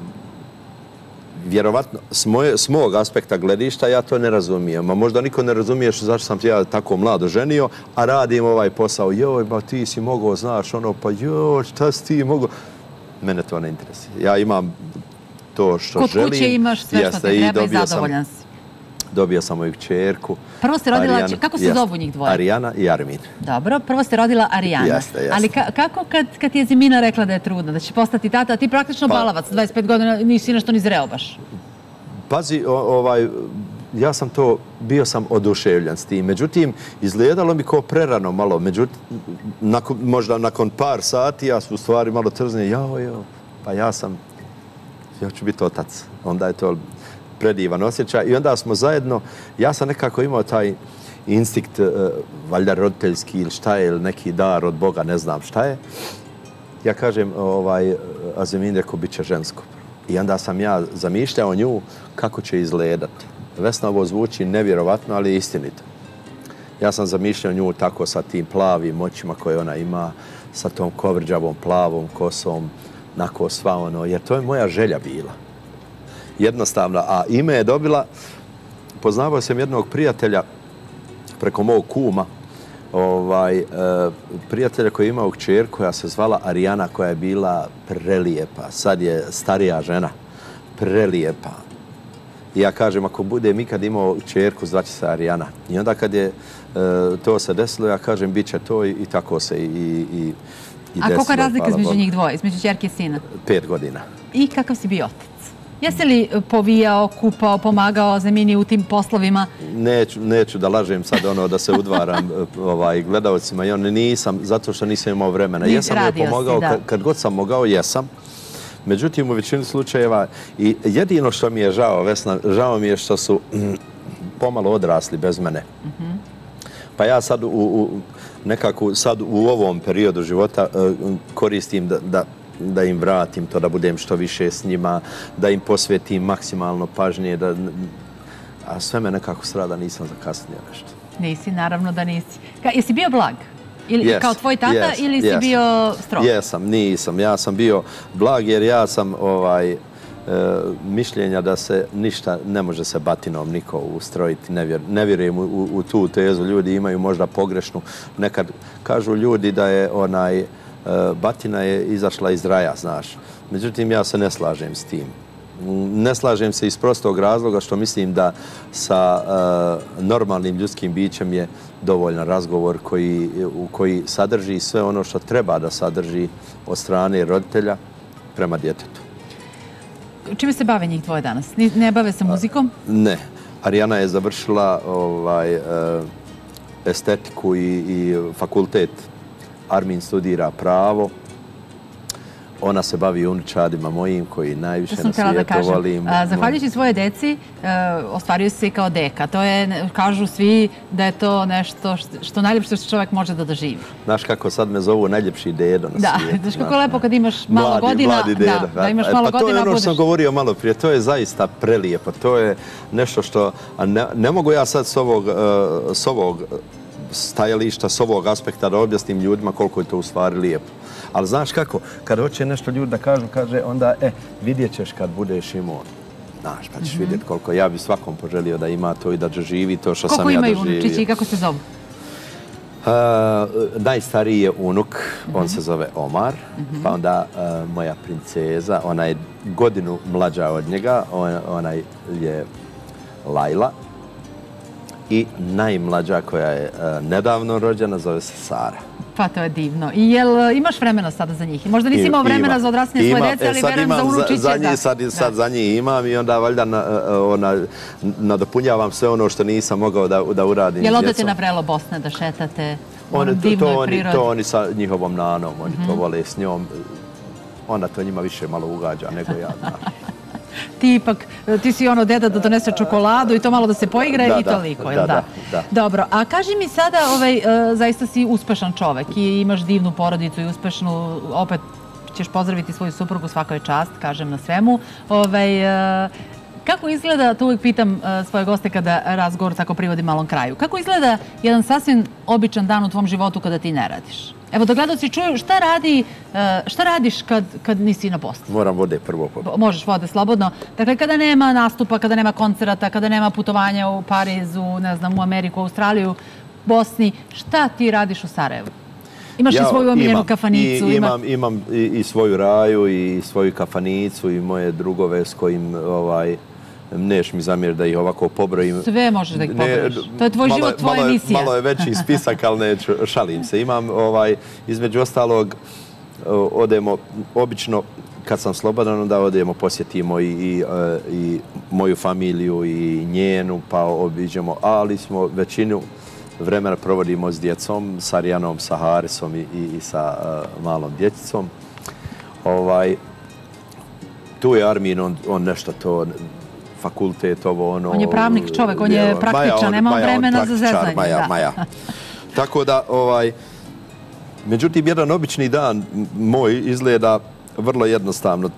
vjerovatno, s, moje, s mog aspekta gledišta ja to ne razumijem. A možda niko ne razumije zašto sam ja tako mlado ženio, a radim ovaj posao. Joj, ba ti si mogao, znaš, ono, pa joj, šta si ti mogao? Mene to ne interesuje. Ja imam to što Kod želim. Kod kuće imaš sve što te treba i zadovoljan si. Dobio sam moju kćerku. Prvo ste rodila, Arijana, kako se jest, zovu njih dvoje? Arijana i Armin. Dobro, prvo ste rodila Arijana. Jeste, jeste. Ali ka, kako kad, kad ti je Zemina rekla da je trudna, da će postati tata, a ti praktično pa, balavac, dvadeset pet godina, nisi nešto ni zreo baš? Pazi, o, ovaj, ja sam to, bio sam oduševljen s tim. Međutim, izgledalo mi kao prerano malo. Međutim, nakon, možda nakon par sati, ja sam u stvari malo trznije, jao, jao, pa ja sam, ja ću biti otac. Onda je to predivan osjećaj i onda smo zajedno, ja sam nekako imao taj instinkt, valjda roditeljski ili šta je, ili neki dar od Boga, ne znam šta je. Ja kažem, ovaj, Azemin rekao, bit će žensko. I onda sam ja zamišljao nju kako će izgledati. Vesna, ovo zvuči nevjerovatno, ali je istinito. Ja sam zamišljao nju tako sa tim plavim očima koje ona ima, sa tom kovrđavom plavom kosom, nako sva ono, jer to je moja želja bila. Jednostavno, a ime je dobila, poznavao sam jednog prijatelja preko mog kuma, ovaj, e, prijatelja koji je imao kćer koja se zvala Arijana, koja je bila prelijepa. Sad je starija žena, prelijepa. I ja kažem, ako budem ikad imao kćerku, zvaće se Arijana. I onda kad je e, to se desilo, ja kažem, bit će to i, i tako se i, i, i desilo. A koliko je razlika između njih dvoje, između kćerke i sina? Pet godina. I kakav si bio otac? Jeste li povijao, kupao, pomagao Zemini u tim poslovima? Neću, neću da lažem sad ono da se udvaram ovaj, gledalcima i on nisam, zato što nisam imao vremena. Ni, jesam je pomogao, si, kad, kad god sam mogao, jesam. Međutim, u većini slučajeva, i jedino što mi je žao, Vesna, žao mi je što su mm, pomalo odrasli bez mene. Mm-hmm. Pa ja sad u, u, nekako sad u ovom periodu života uh, koristim da, da da im vratim to, da budem što više s njima, da im posvetim maksimalno pažnje, da, a sve me nekako strada, nisam zakasnio nešto. Nisi, naravno da nisi. Ka, jesi bio blag? Ili, yes, kao tvoj tata yes, ili si yes. bio strog? Jesam, nisam. Ja sam bio blag jer ja sam ovaj, e, mišljenja da se ništa ne može se batinom niko ustrojiti. Ne, vjer, ne vjerujem u, u, u tu tezu. Ljudi imaju možda pogrešnu. Nekad kažu ljudi da je onaj batina je izašla iz raja, znaš. Međutim, ja se ne slažem s tim. Ne slažem se iz prostog razloga što mislim da sa uh, normalnim ljudskim bićem je dovoljan razgovor koji, u koji sadrži sve ono što treba da sadrži od strane roditelja prema djetetu. Čime se bave njih dvoje danas? Ne bave se muzikom? Ne. Arijana je završila ovaj, uh, estetiku i, i fakultet. Armin studira pravo. Ona se bavi unučadima mojim koji najviše na svijetu volim. Zahvaljujući svoje deci, ostvario se i kao deka. To je, kažu svi da je to nešto što najljepše što čovjek može da doživi. Znaš kako sad me zovu najljepši dedo na svijetu. Da, znaš kako je lepo kad imaš malo godina. Mladi dedo. Da imaš malo godina. Pa to je ono što sam govorio malo prije. To je zaista prelijepo. To je nešto što... Ne mogu ja sad s ovog stajališta, s ovog aspekta da objasnim ljudima koliko je to u stvari lijepo. Ali znaš kako, kad hoće nešto ljudi da kažu, kaže onda, e, vidjet ćeš kad budeš imao. Znaš, pa ćeš mm-hmm. vidjeti koliko. Ja bi svakom poželio da ima to i da doživi to što koliko sam ja doživio. Koliko imaju unučići i kako se zovu? Uh, najstariji je unuk, mm-hmm. on se zove Omar, mm-hmm. pa onda uh, moja princeza, ona je godinu mlađa od njega, on, ona je Lajla. I najmlađa koja je uh, nedavno rođena zove se Sara. Pa to je divno. I jel imaš vremena sada za njih? Možda nisi imao vremena ima, za odrastanje svoje djece, ali verujem za unučiće. Za, za njih, da. sad, sad za njih imam i onda valjda na, ona, nadopunjavam sve ono što nisam mogao da, da uradim. Jel odete na vrelo Bosne da šetate u oni, divnoj to, prirodi? To oni sa njihovom nanom, oni mm-hmm. to vole s njom. Onda to njima više malo ugađa nego ja, znaš. Ti ipak, ti si ono deda da donese čokoladu i to malo da se poigra da, i toliko, da, jel da? Da, da. Dobro, a kaži mi sada, ovaj, zaista si uspešan čovek i imaš divnu porodicu i uspešnu, opet ćeš pozdraviti svoju suprugu, svaka je čast, kažem na svemu. Ovaj, kako izgleda, to uvijek pitam svoje goste kada razgovor tako privodi malom kraju, kako izgleda jedan sasvim običan dan u tvom životu kada ti ne radiš? Evo da gledalci čuju šta, radi, šta radiš kad, kad nisi na poslu. Moram vode prvo. Možeš vode slobodno. Dakle, kada nema nastupa, kada nema koncerata, kada nema putovanja u Parizu, ne znam, u Ameriku, u Australiju, Bosni, šta ti radiš u Sarajevu? Imaš ja, li svoju omiljenu imam, kafanicu? I, imam imam i, i svoju raju i svoju kafanicu i moje drugove s kojim ovaj, neš mi zamjer da ih ovako pobrojim. Sve možeš da ih pobrojiš. To je tvoj malo, život, tvoja malo, emisija. Malo je veći spisak, ali neću, šalim se. Imam, ovaj, između ostalog, odemo, obično, kad sam slobodan, onda odemo, posjetimo i, i, i moju familiju i njenu, pa obiđemo, ali smo većinu vremena provodimo s djecom, sa Arijanom, sa Harisom i, i, i sa uh, malom djecicom. Ovaj, tu je Armin, on, on nešto to... fakultet, ovo ono... On je pravnik čovjek, on je praktičan, nema vremena za zezanje. Maja, Maja. Tako da, ovaj... Međutim, jedan obični dan moj izgleda vrlo jednostavno.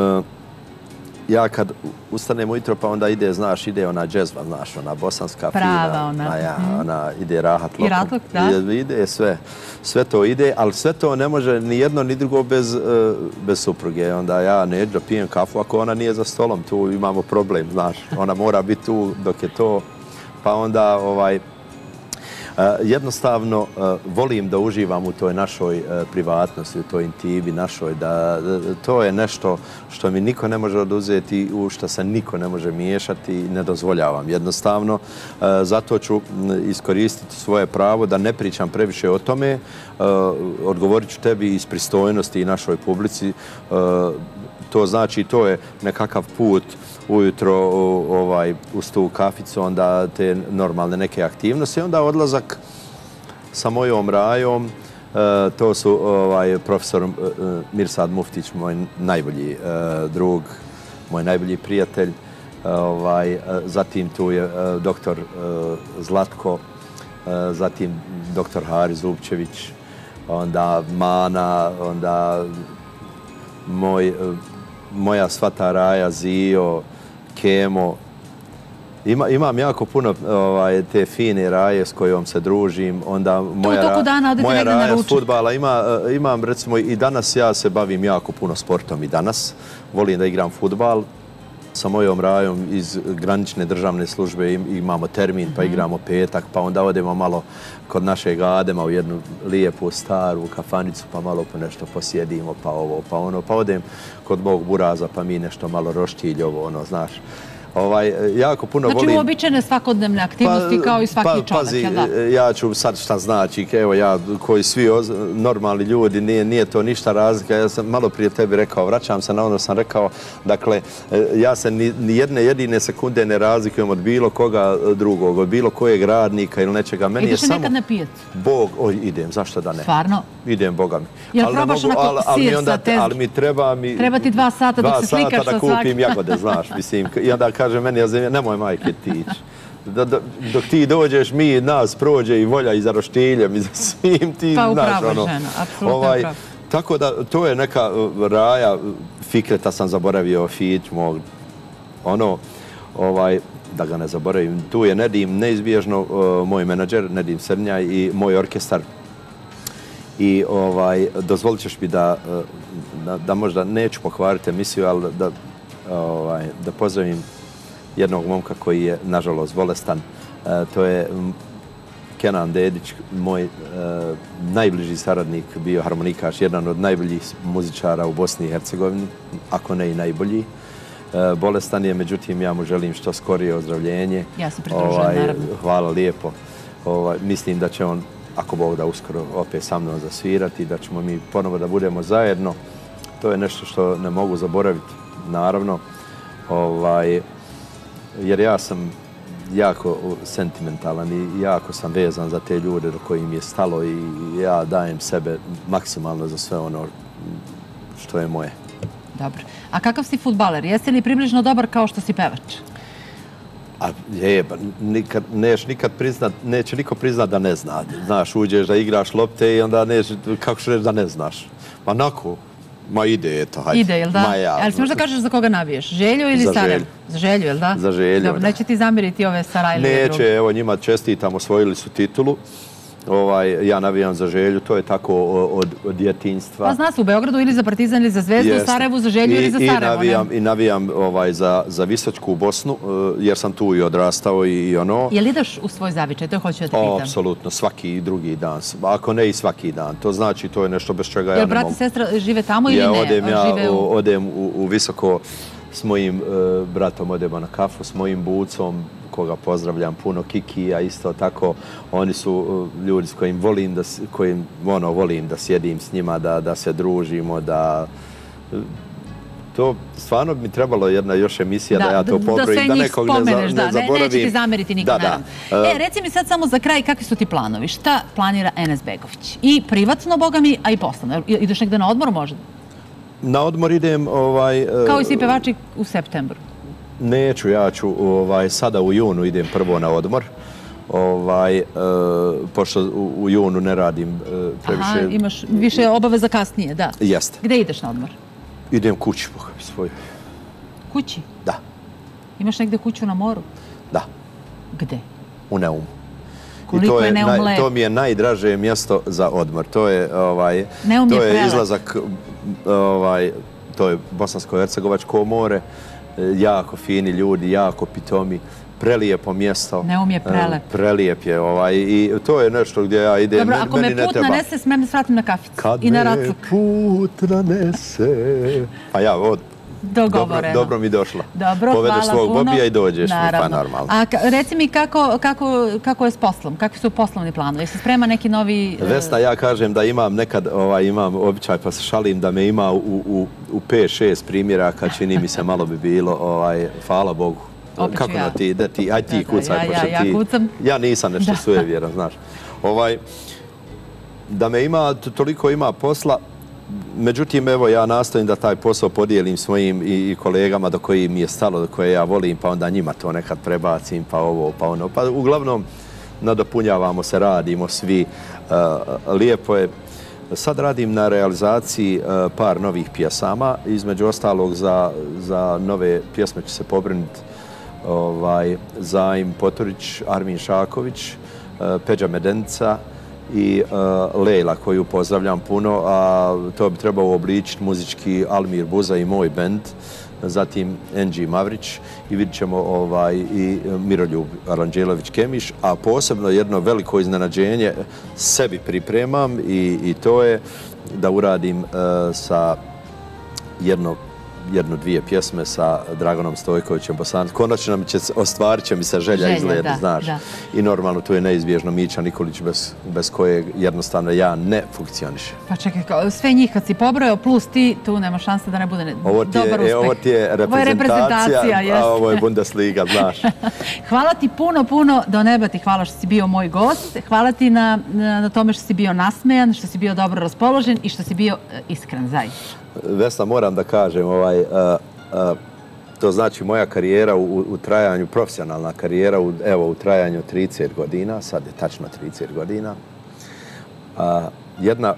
Ja kad ustanem ujutro, pa onda ide, znaš, ide ona džezva, znaš, ona bosanska Prava, fina. ona. Maja, ona ide rahat lokom. I ratlok, da. Ide sve. Sve to ide, ali sve to ne može ni jedno ni drugo bez, bez supruge. Onda ja neću da pijem kafu ako ona nije za stolom. Tu imamo problem, znaš. Ona mora biti tu dok je to. Pa onda, ovaj... Jednostavno, volim da uživam u toj našoj privatnosti, u toj intimi našoj, da to je nešto što mi niko ne može oduzeti, u što se niko ne može miješati i ne dozvoljavam. Jednostavno, zato ću iskoristiti svoje pravo da ne pričam previše o tome. Odgovorit ću tebi iz pristojnosti i našoj publici. To znači, to je nekakav put ujutro ovaj, uz tu kaficu, onda te normalne neke aktivnosti, onda odlazak sa mojom Rajom, e, to su ovaj, profesor e, Mirsad Muftić, moj najbolji e, drug, moj najbolji prijatelj, e, ovaj, e, zatim tu je e, doktor e, Zlatko, e, zatim doktor Hari Zupčević, onda Mana, onda moj, e, moja svata Raja, Zio, Kemo. Ima, imam jako puno ovaj, te fine Raje s kojom se družim. Onda moja, toku dana odete moja negdje na Raja s ručak. fudbala. Ima, imam recimo i danas ja se bavim jako puno sportom i danas. Volim da igram fudbal. Sa mojom Rajom iz granične državne službe imamo termin, pa igramo petak, pa onda odemo malo kod našeg Adema u jednu lijepu staru kafanicu, pa malo po nešto posjedimo, pa ovo, pa ono, pa odem kod mog buraza, pa mi nešto malo roštiljovo, ono, znaš. Ovaj, jako puno znači volim... uobičajene svakodnevne aktivnosti pa, kao i svaki pa, čovjek, pazi, jel da? ja ću sad šta znači, evo ja koji svi oz, normalni ljudi, nije, nije to ništa razlika. Ja sam malo prije tebi rekao, vraćam se na ono sam rekao, dakle, ja se ni, ni jedne jedine sekunde ne razlikujem od bilo koga drugog, od bilo kojeg radnika ili nečega. Meni Ideš je samo nekad na pijac? Bog, oj, idem, zašto da ne? Stvarno? Idem, Boga mi. Jel ali probaš mogu, onako ali, ali, sir mi onda, sa tezom? ali mi treba mi... Treba ti dva sata dok se slikaš Dva sa sata da svakim. kupim jagode, znaš, mislim. I onda kaže meni, nemoj majke tići. Da, da, dok ti dođeš, mi, nas prođe i volja i za roštiljem i za svim ti, pa znaš, upravo ono. žena, apsolutno ovaj, upravo. Tako da, to je neka Raja, Fikreta sam zaboravio, Fić mog, ono, ovaj, da ga ne zaboravim, tu je Nedim, neizbježno, uh, moj menadžer, Nedim Srnjaj i moj orkestar. I ovaj, dozvolit ćeš mi da, da, da možda neću pokvariti emisiju, ali da, ovaj, da pozdravim jednog momka koji je, nažalost, bolestan. E, to je Kenan Dedić, moj e, najbliži saradnik, bio harmonikaš, jedan od najboljih muzičara u Bosni i Hercegovini, ako ne i najbolji. E, bolestan je, međutim, ja mu želim što skorije ozdravljenje. Ja se pridružujem, ovaj, naravno. Hvala lijepo. Ovaj, mislim da će on, ako Bog da, uskoro opet sa mnom zasvirati, da ćemo mi ponovo da budemo zajedno. To je nešto što ne mogu zaboraviti, naravno. Ovaj, jer ja sam jako sentimentalan i jako sam vezan za te ljude do kojim je stalo i ja dajem sebe maksimalno za sve ono što je moje. Dobro. A kakav si fudbaler? Jesi li približno dobar kao što si pevač? A je, pa nikad, neš, nikad priznat, neće niko priznat da ne zna. Znaš, uđeš da igraš lopte i onda neš, kako ću reći da ne znaš. Ma nako, ma ide, eto, hajde. Ide, jel da? Ma ja. Ali smiješ da kažeš za koga naviješ? Želju ili za Sarajevo? Želju. Za Želju, jel da? Za Želju, Dobro, da. neće ti zamiriti ove Sarajlije druge? Neće, evo njima čestitam, osvojili su titulu. Ovaj, ja navijam za Želju, to je tako od, od djetinjstva. Pa zna se u Beogradu ili za Partizan ili za Zvezdu, u Sarajevu za Želju I, ili za i Sarajevo. Navijam, I navijam ovaj, za, za Visočku Bosnu, jer sam tu i odrastao i, i ono. Jel ideš u svoj zavičaj? To hoću da te pitam. Apsolutno, svaki i drugi dan. Ako ne i svaki dan. To znači, to je nešto bez čega ja Jel ne mogu. brat i sestra žive tamo ili ja, ne? Odem, ja Žive u... odem u, u Visoko s mojim uh, bratom, odemo na kafu, s mojim bucom, koga pozdravljam puno, Kikija, isto tako. Oni su uh, ljudi s kojim volim da, kojim, ono, volim da sjedim s njima, da, da se družimo, da... Uh, to stvarno bi mi trebalo jedna još emisija da, da ja to pobrojim, da, da nekog spomeneš, ne, za, ne zaboravim. Da, neće ti zameriti niko, da, naravno. Da. E, reci mi sad samo za kraj, kakvi su ti planovi? Šta planira Enes Begović? I privatno, boga mi, a i poslovno. Ideš negde na odmor možda? Na odmor idem... Ovaj, kao i svi pevači u septembru? Neću, ja ću ovaj, sada u junu idem prvo na odmor. Ovaj, uh, pošto u, u junu ne radim uh, previše... Aha, imaš više obaveza kasnije, da. Jeste. Gde ideš na odmor? Idem kući, boga mi svoj. Kući? Da. Imaš negde kuću na moru? Da. Gde? U Neumu. Koliko I to je, je Neum naj, lep? to mi je najdraže mjesto za odmor. To je, ovaj, Neum to je, je izlazak, ovaj, to je Bosansko-Hercegovačko more, jako fini ljudi, jako pitomi. prelijepo mjesto. Neum je prelep. Prelijep je ovaj, i to je nešto gdje ja idem. Dobro, ako me put nanese, smem da se vratim na kaficu i na racluk. Kad me put nanese... Pa ja, od... Dogovoreno. Dobro, dobro mi došla. Dobro, povedeš hvala svog puno. Bobija i dođeš mi, pa Naravno. normalno. A ka, reci mi kako, kako, kako je s poslom? Kakvi su poslovni planovi? Jesi sprema neki novi... Vesna, ja kažem da imam nekad, ovaj, imam običaj, pa se šalim da me ima u, u, u pet šest primjeraka, čini mi se malo bi bilo, ovaj, hvala Bogu. Opet Kako ja. na ti, da ti, aj ti Da, da, kucaj, ja, pošto ja, ja ti... kucam. Ja nisam nešto Da. sujevjeran, znaš. Ovaj, da me ima, toliko ima posla, međutim, evo, ja nastojim da taj posao podijelim svojim i, i kolegama do koji mi je stalo, do koje ja volim, pa onda njima to nekad prebacim, pa ovo, pa ono. Pa uglavnom, nadopunjavamo se, radimo svi. Uh, lijepo je. Sad radim na realizaciji uh, par novih pjesama. Između ostalog, za, za nove pjesme će se pobrinuti ovaj, Zajim Poturić, Armin Šaković, uh, Peđa Medenica i uh, Lejla, koju pozdravljam puno, a to bi trebao uobličiti muzički Almir Buza i moj bend, zatim N G Mavrić i vidit ćemo ovaj, i Miroljub Aranđelović-Kemiš, a posebno jedno veliko iznenađenje sebi pripremam i, i to je da uradim uh, sa jedno jednu, dvije pjesme sa Dragonom Stojkovićem Bosanac. Konačno mi će, ostvarit će mi se želja, Želja, izgleda, da, znaš. da. I normalno tu je neizbježno Mića Nikolić bez, bez kojeg jednostavno ja ne funkcionišem. Pa čekaj, kao, sve njih kad si pobrojao, plus ti, tu nema šanse da ne bude ne, Ovo ti je, dobar uspeh. e, ovo ti je Ovo je reprezentacija, a jeste. ovo je Bundesliga, znaš. Hvala ti puno, puno, do neba ti hvala što si bio moj gost. Hvala ti na, na, na tome što si bio nasmejan, što si bio dobro raspoložen i što si bio e, iskren, zaista. Vesna, moram da kažem, ovaj, uh, uh, to znači moja karijera u, u trajanju, profesionalna karijera, u, evo, u trajanju trideset godina, sad je tačno trideset godina. Uh, jedna,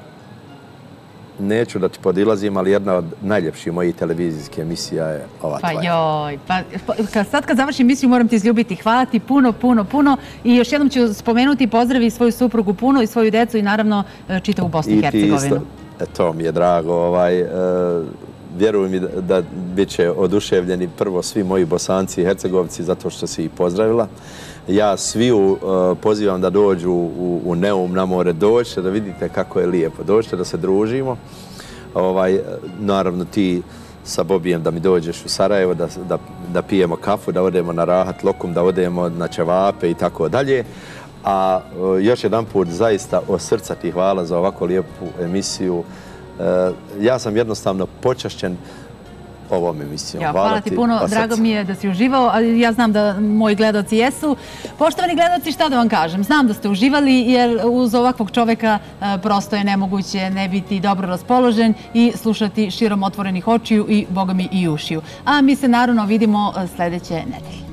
neću da ti podilazim, ali jedna od najljepših mojih televizijskih emisija je ova Pa tvoja. joj, pa kad, sad kad završim emisiju moram ti izljubiti. Hvala ti puno, puno, puno i još jednom ću spomenuti, pozdravi svoju suprugu puno i svoju decu i naravno čitavu Bosnu i Hercegovinu. E, to mi je drago. Ovaj, e, vjeruj mi da, da bit će oduševljeni prvo svi moji Bosanci i Hercegovci zato što si ih pozdravila. Ja sviju e, pozivam da dođu u, u Neum na more. Dođite da vidite kako je lijepo. Dođite da se družimo. Ovaj, naravno ti sa Bobijem da mi dođeš u Sarajevo, da, da, da pijemo kafu, da odemo na Rahat Lokum, da odemo na Ćevape i tako dalje. A još jedan put zaista od srca ti hvala za ovako lijepu emisiju. Ja sam jednostavno počašćen ovom emisijom. Ja, hvala ti puno, drago mi je da si uživao, ali ja znam da moji gledaoci jesu. Poštovani gledaoci, šta da vam kažem? Znam da ste uživali jer uz ovakvog čoveka prosto je nemoguće ne biti dobro raspoložen i slušati širom otvorenih očiju i, boga mi, i ušiju. A mi se naravno vidimo sljedeće nedelje.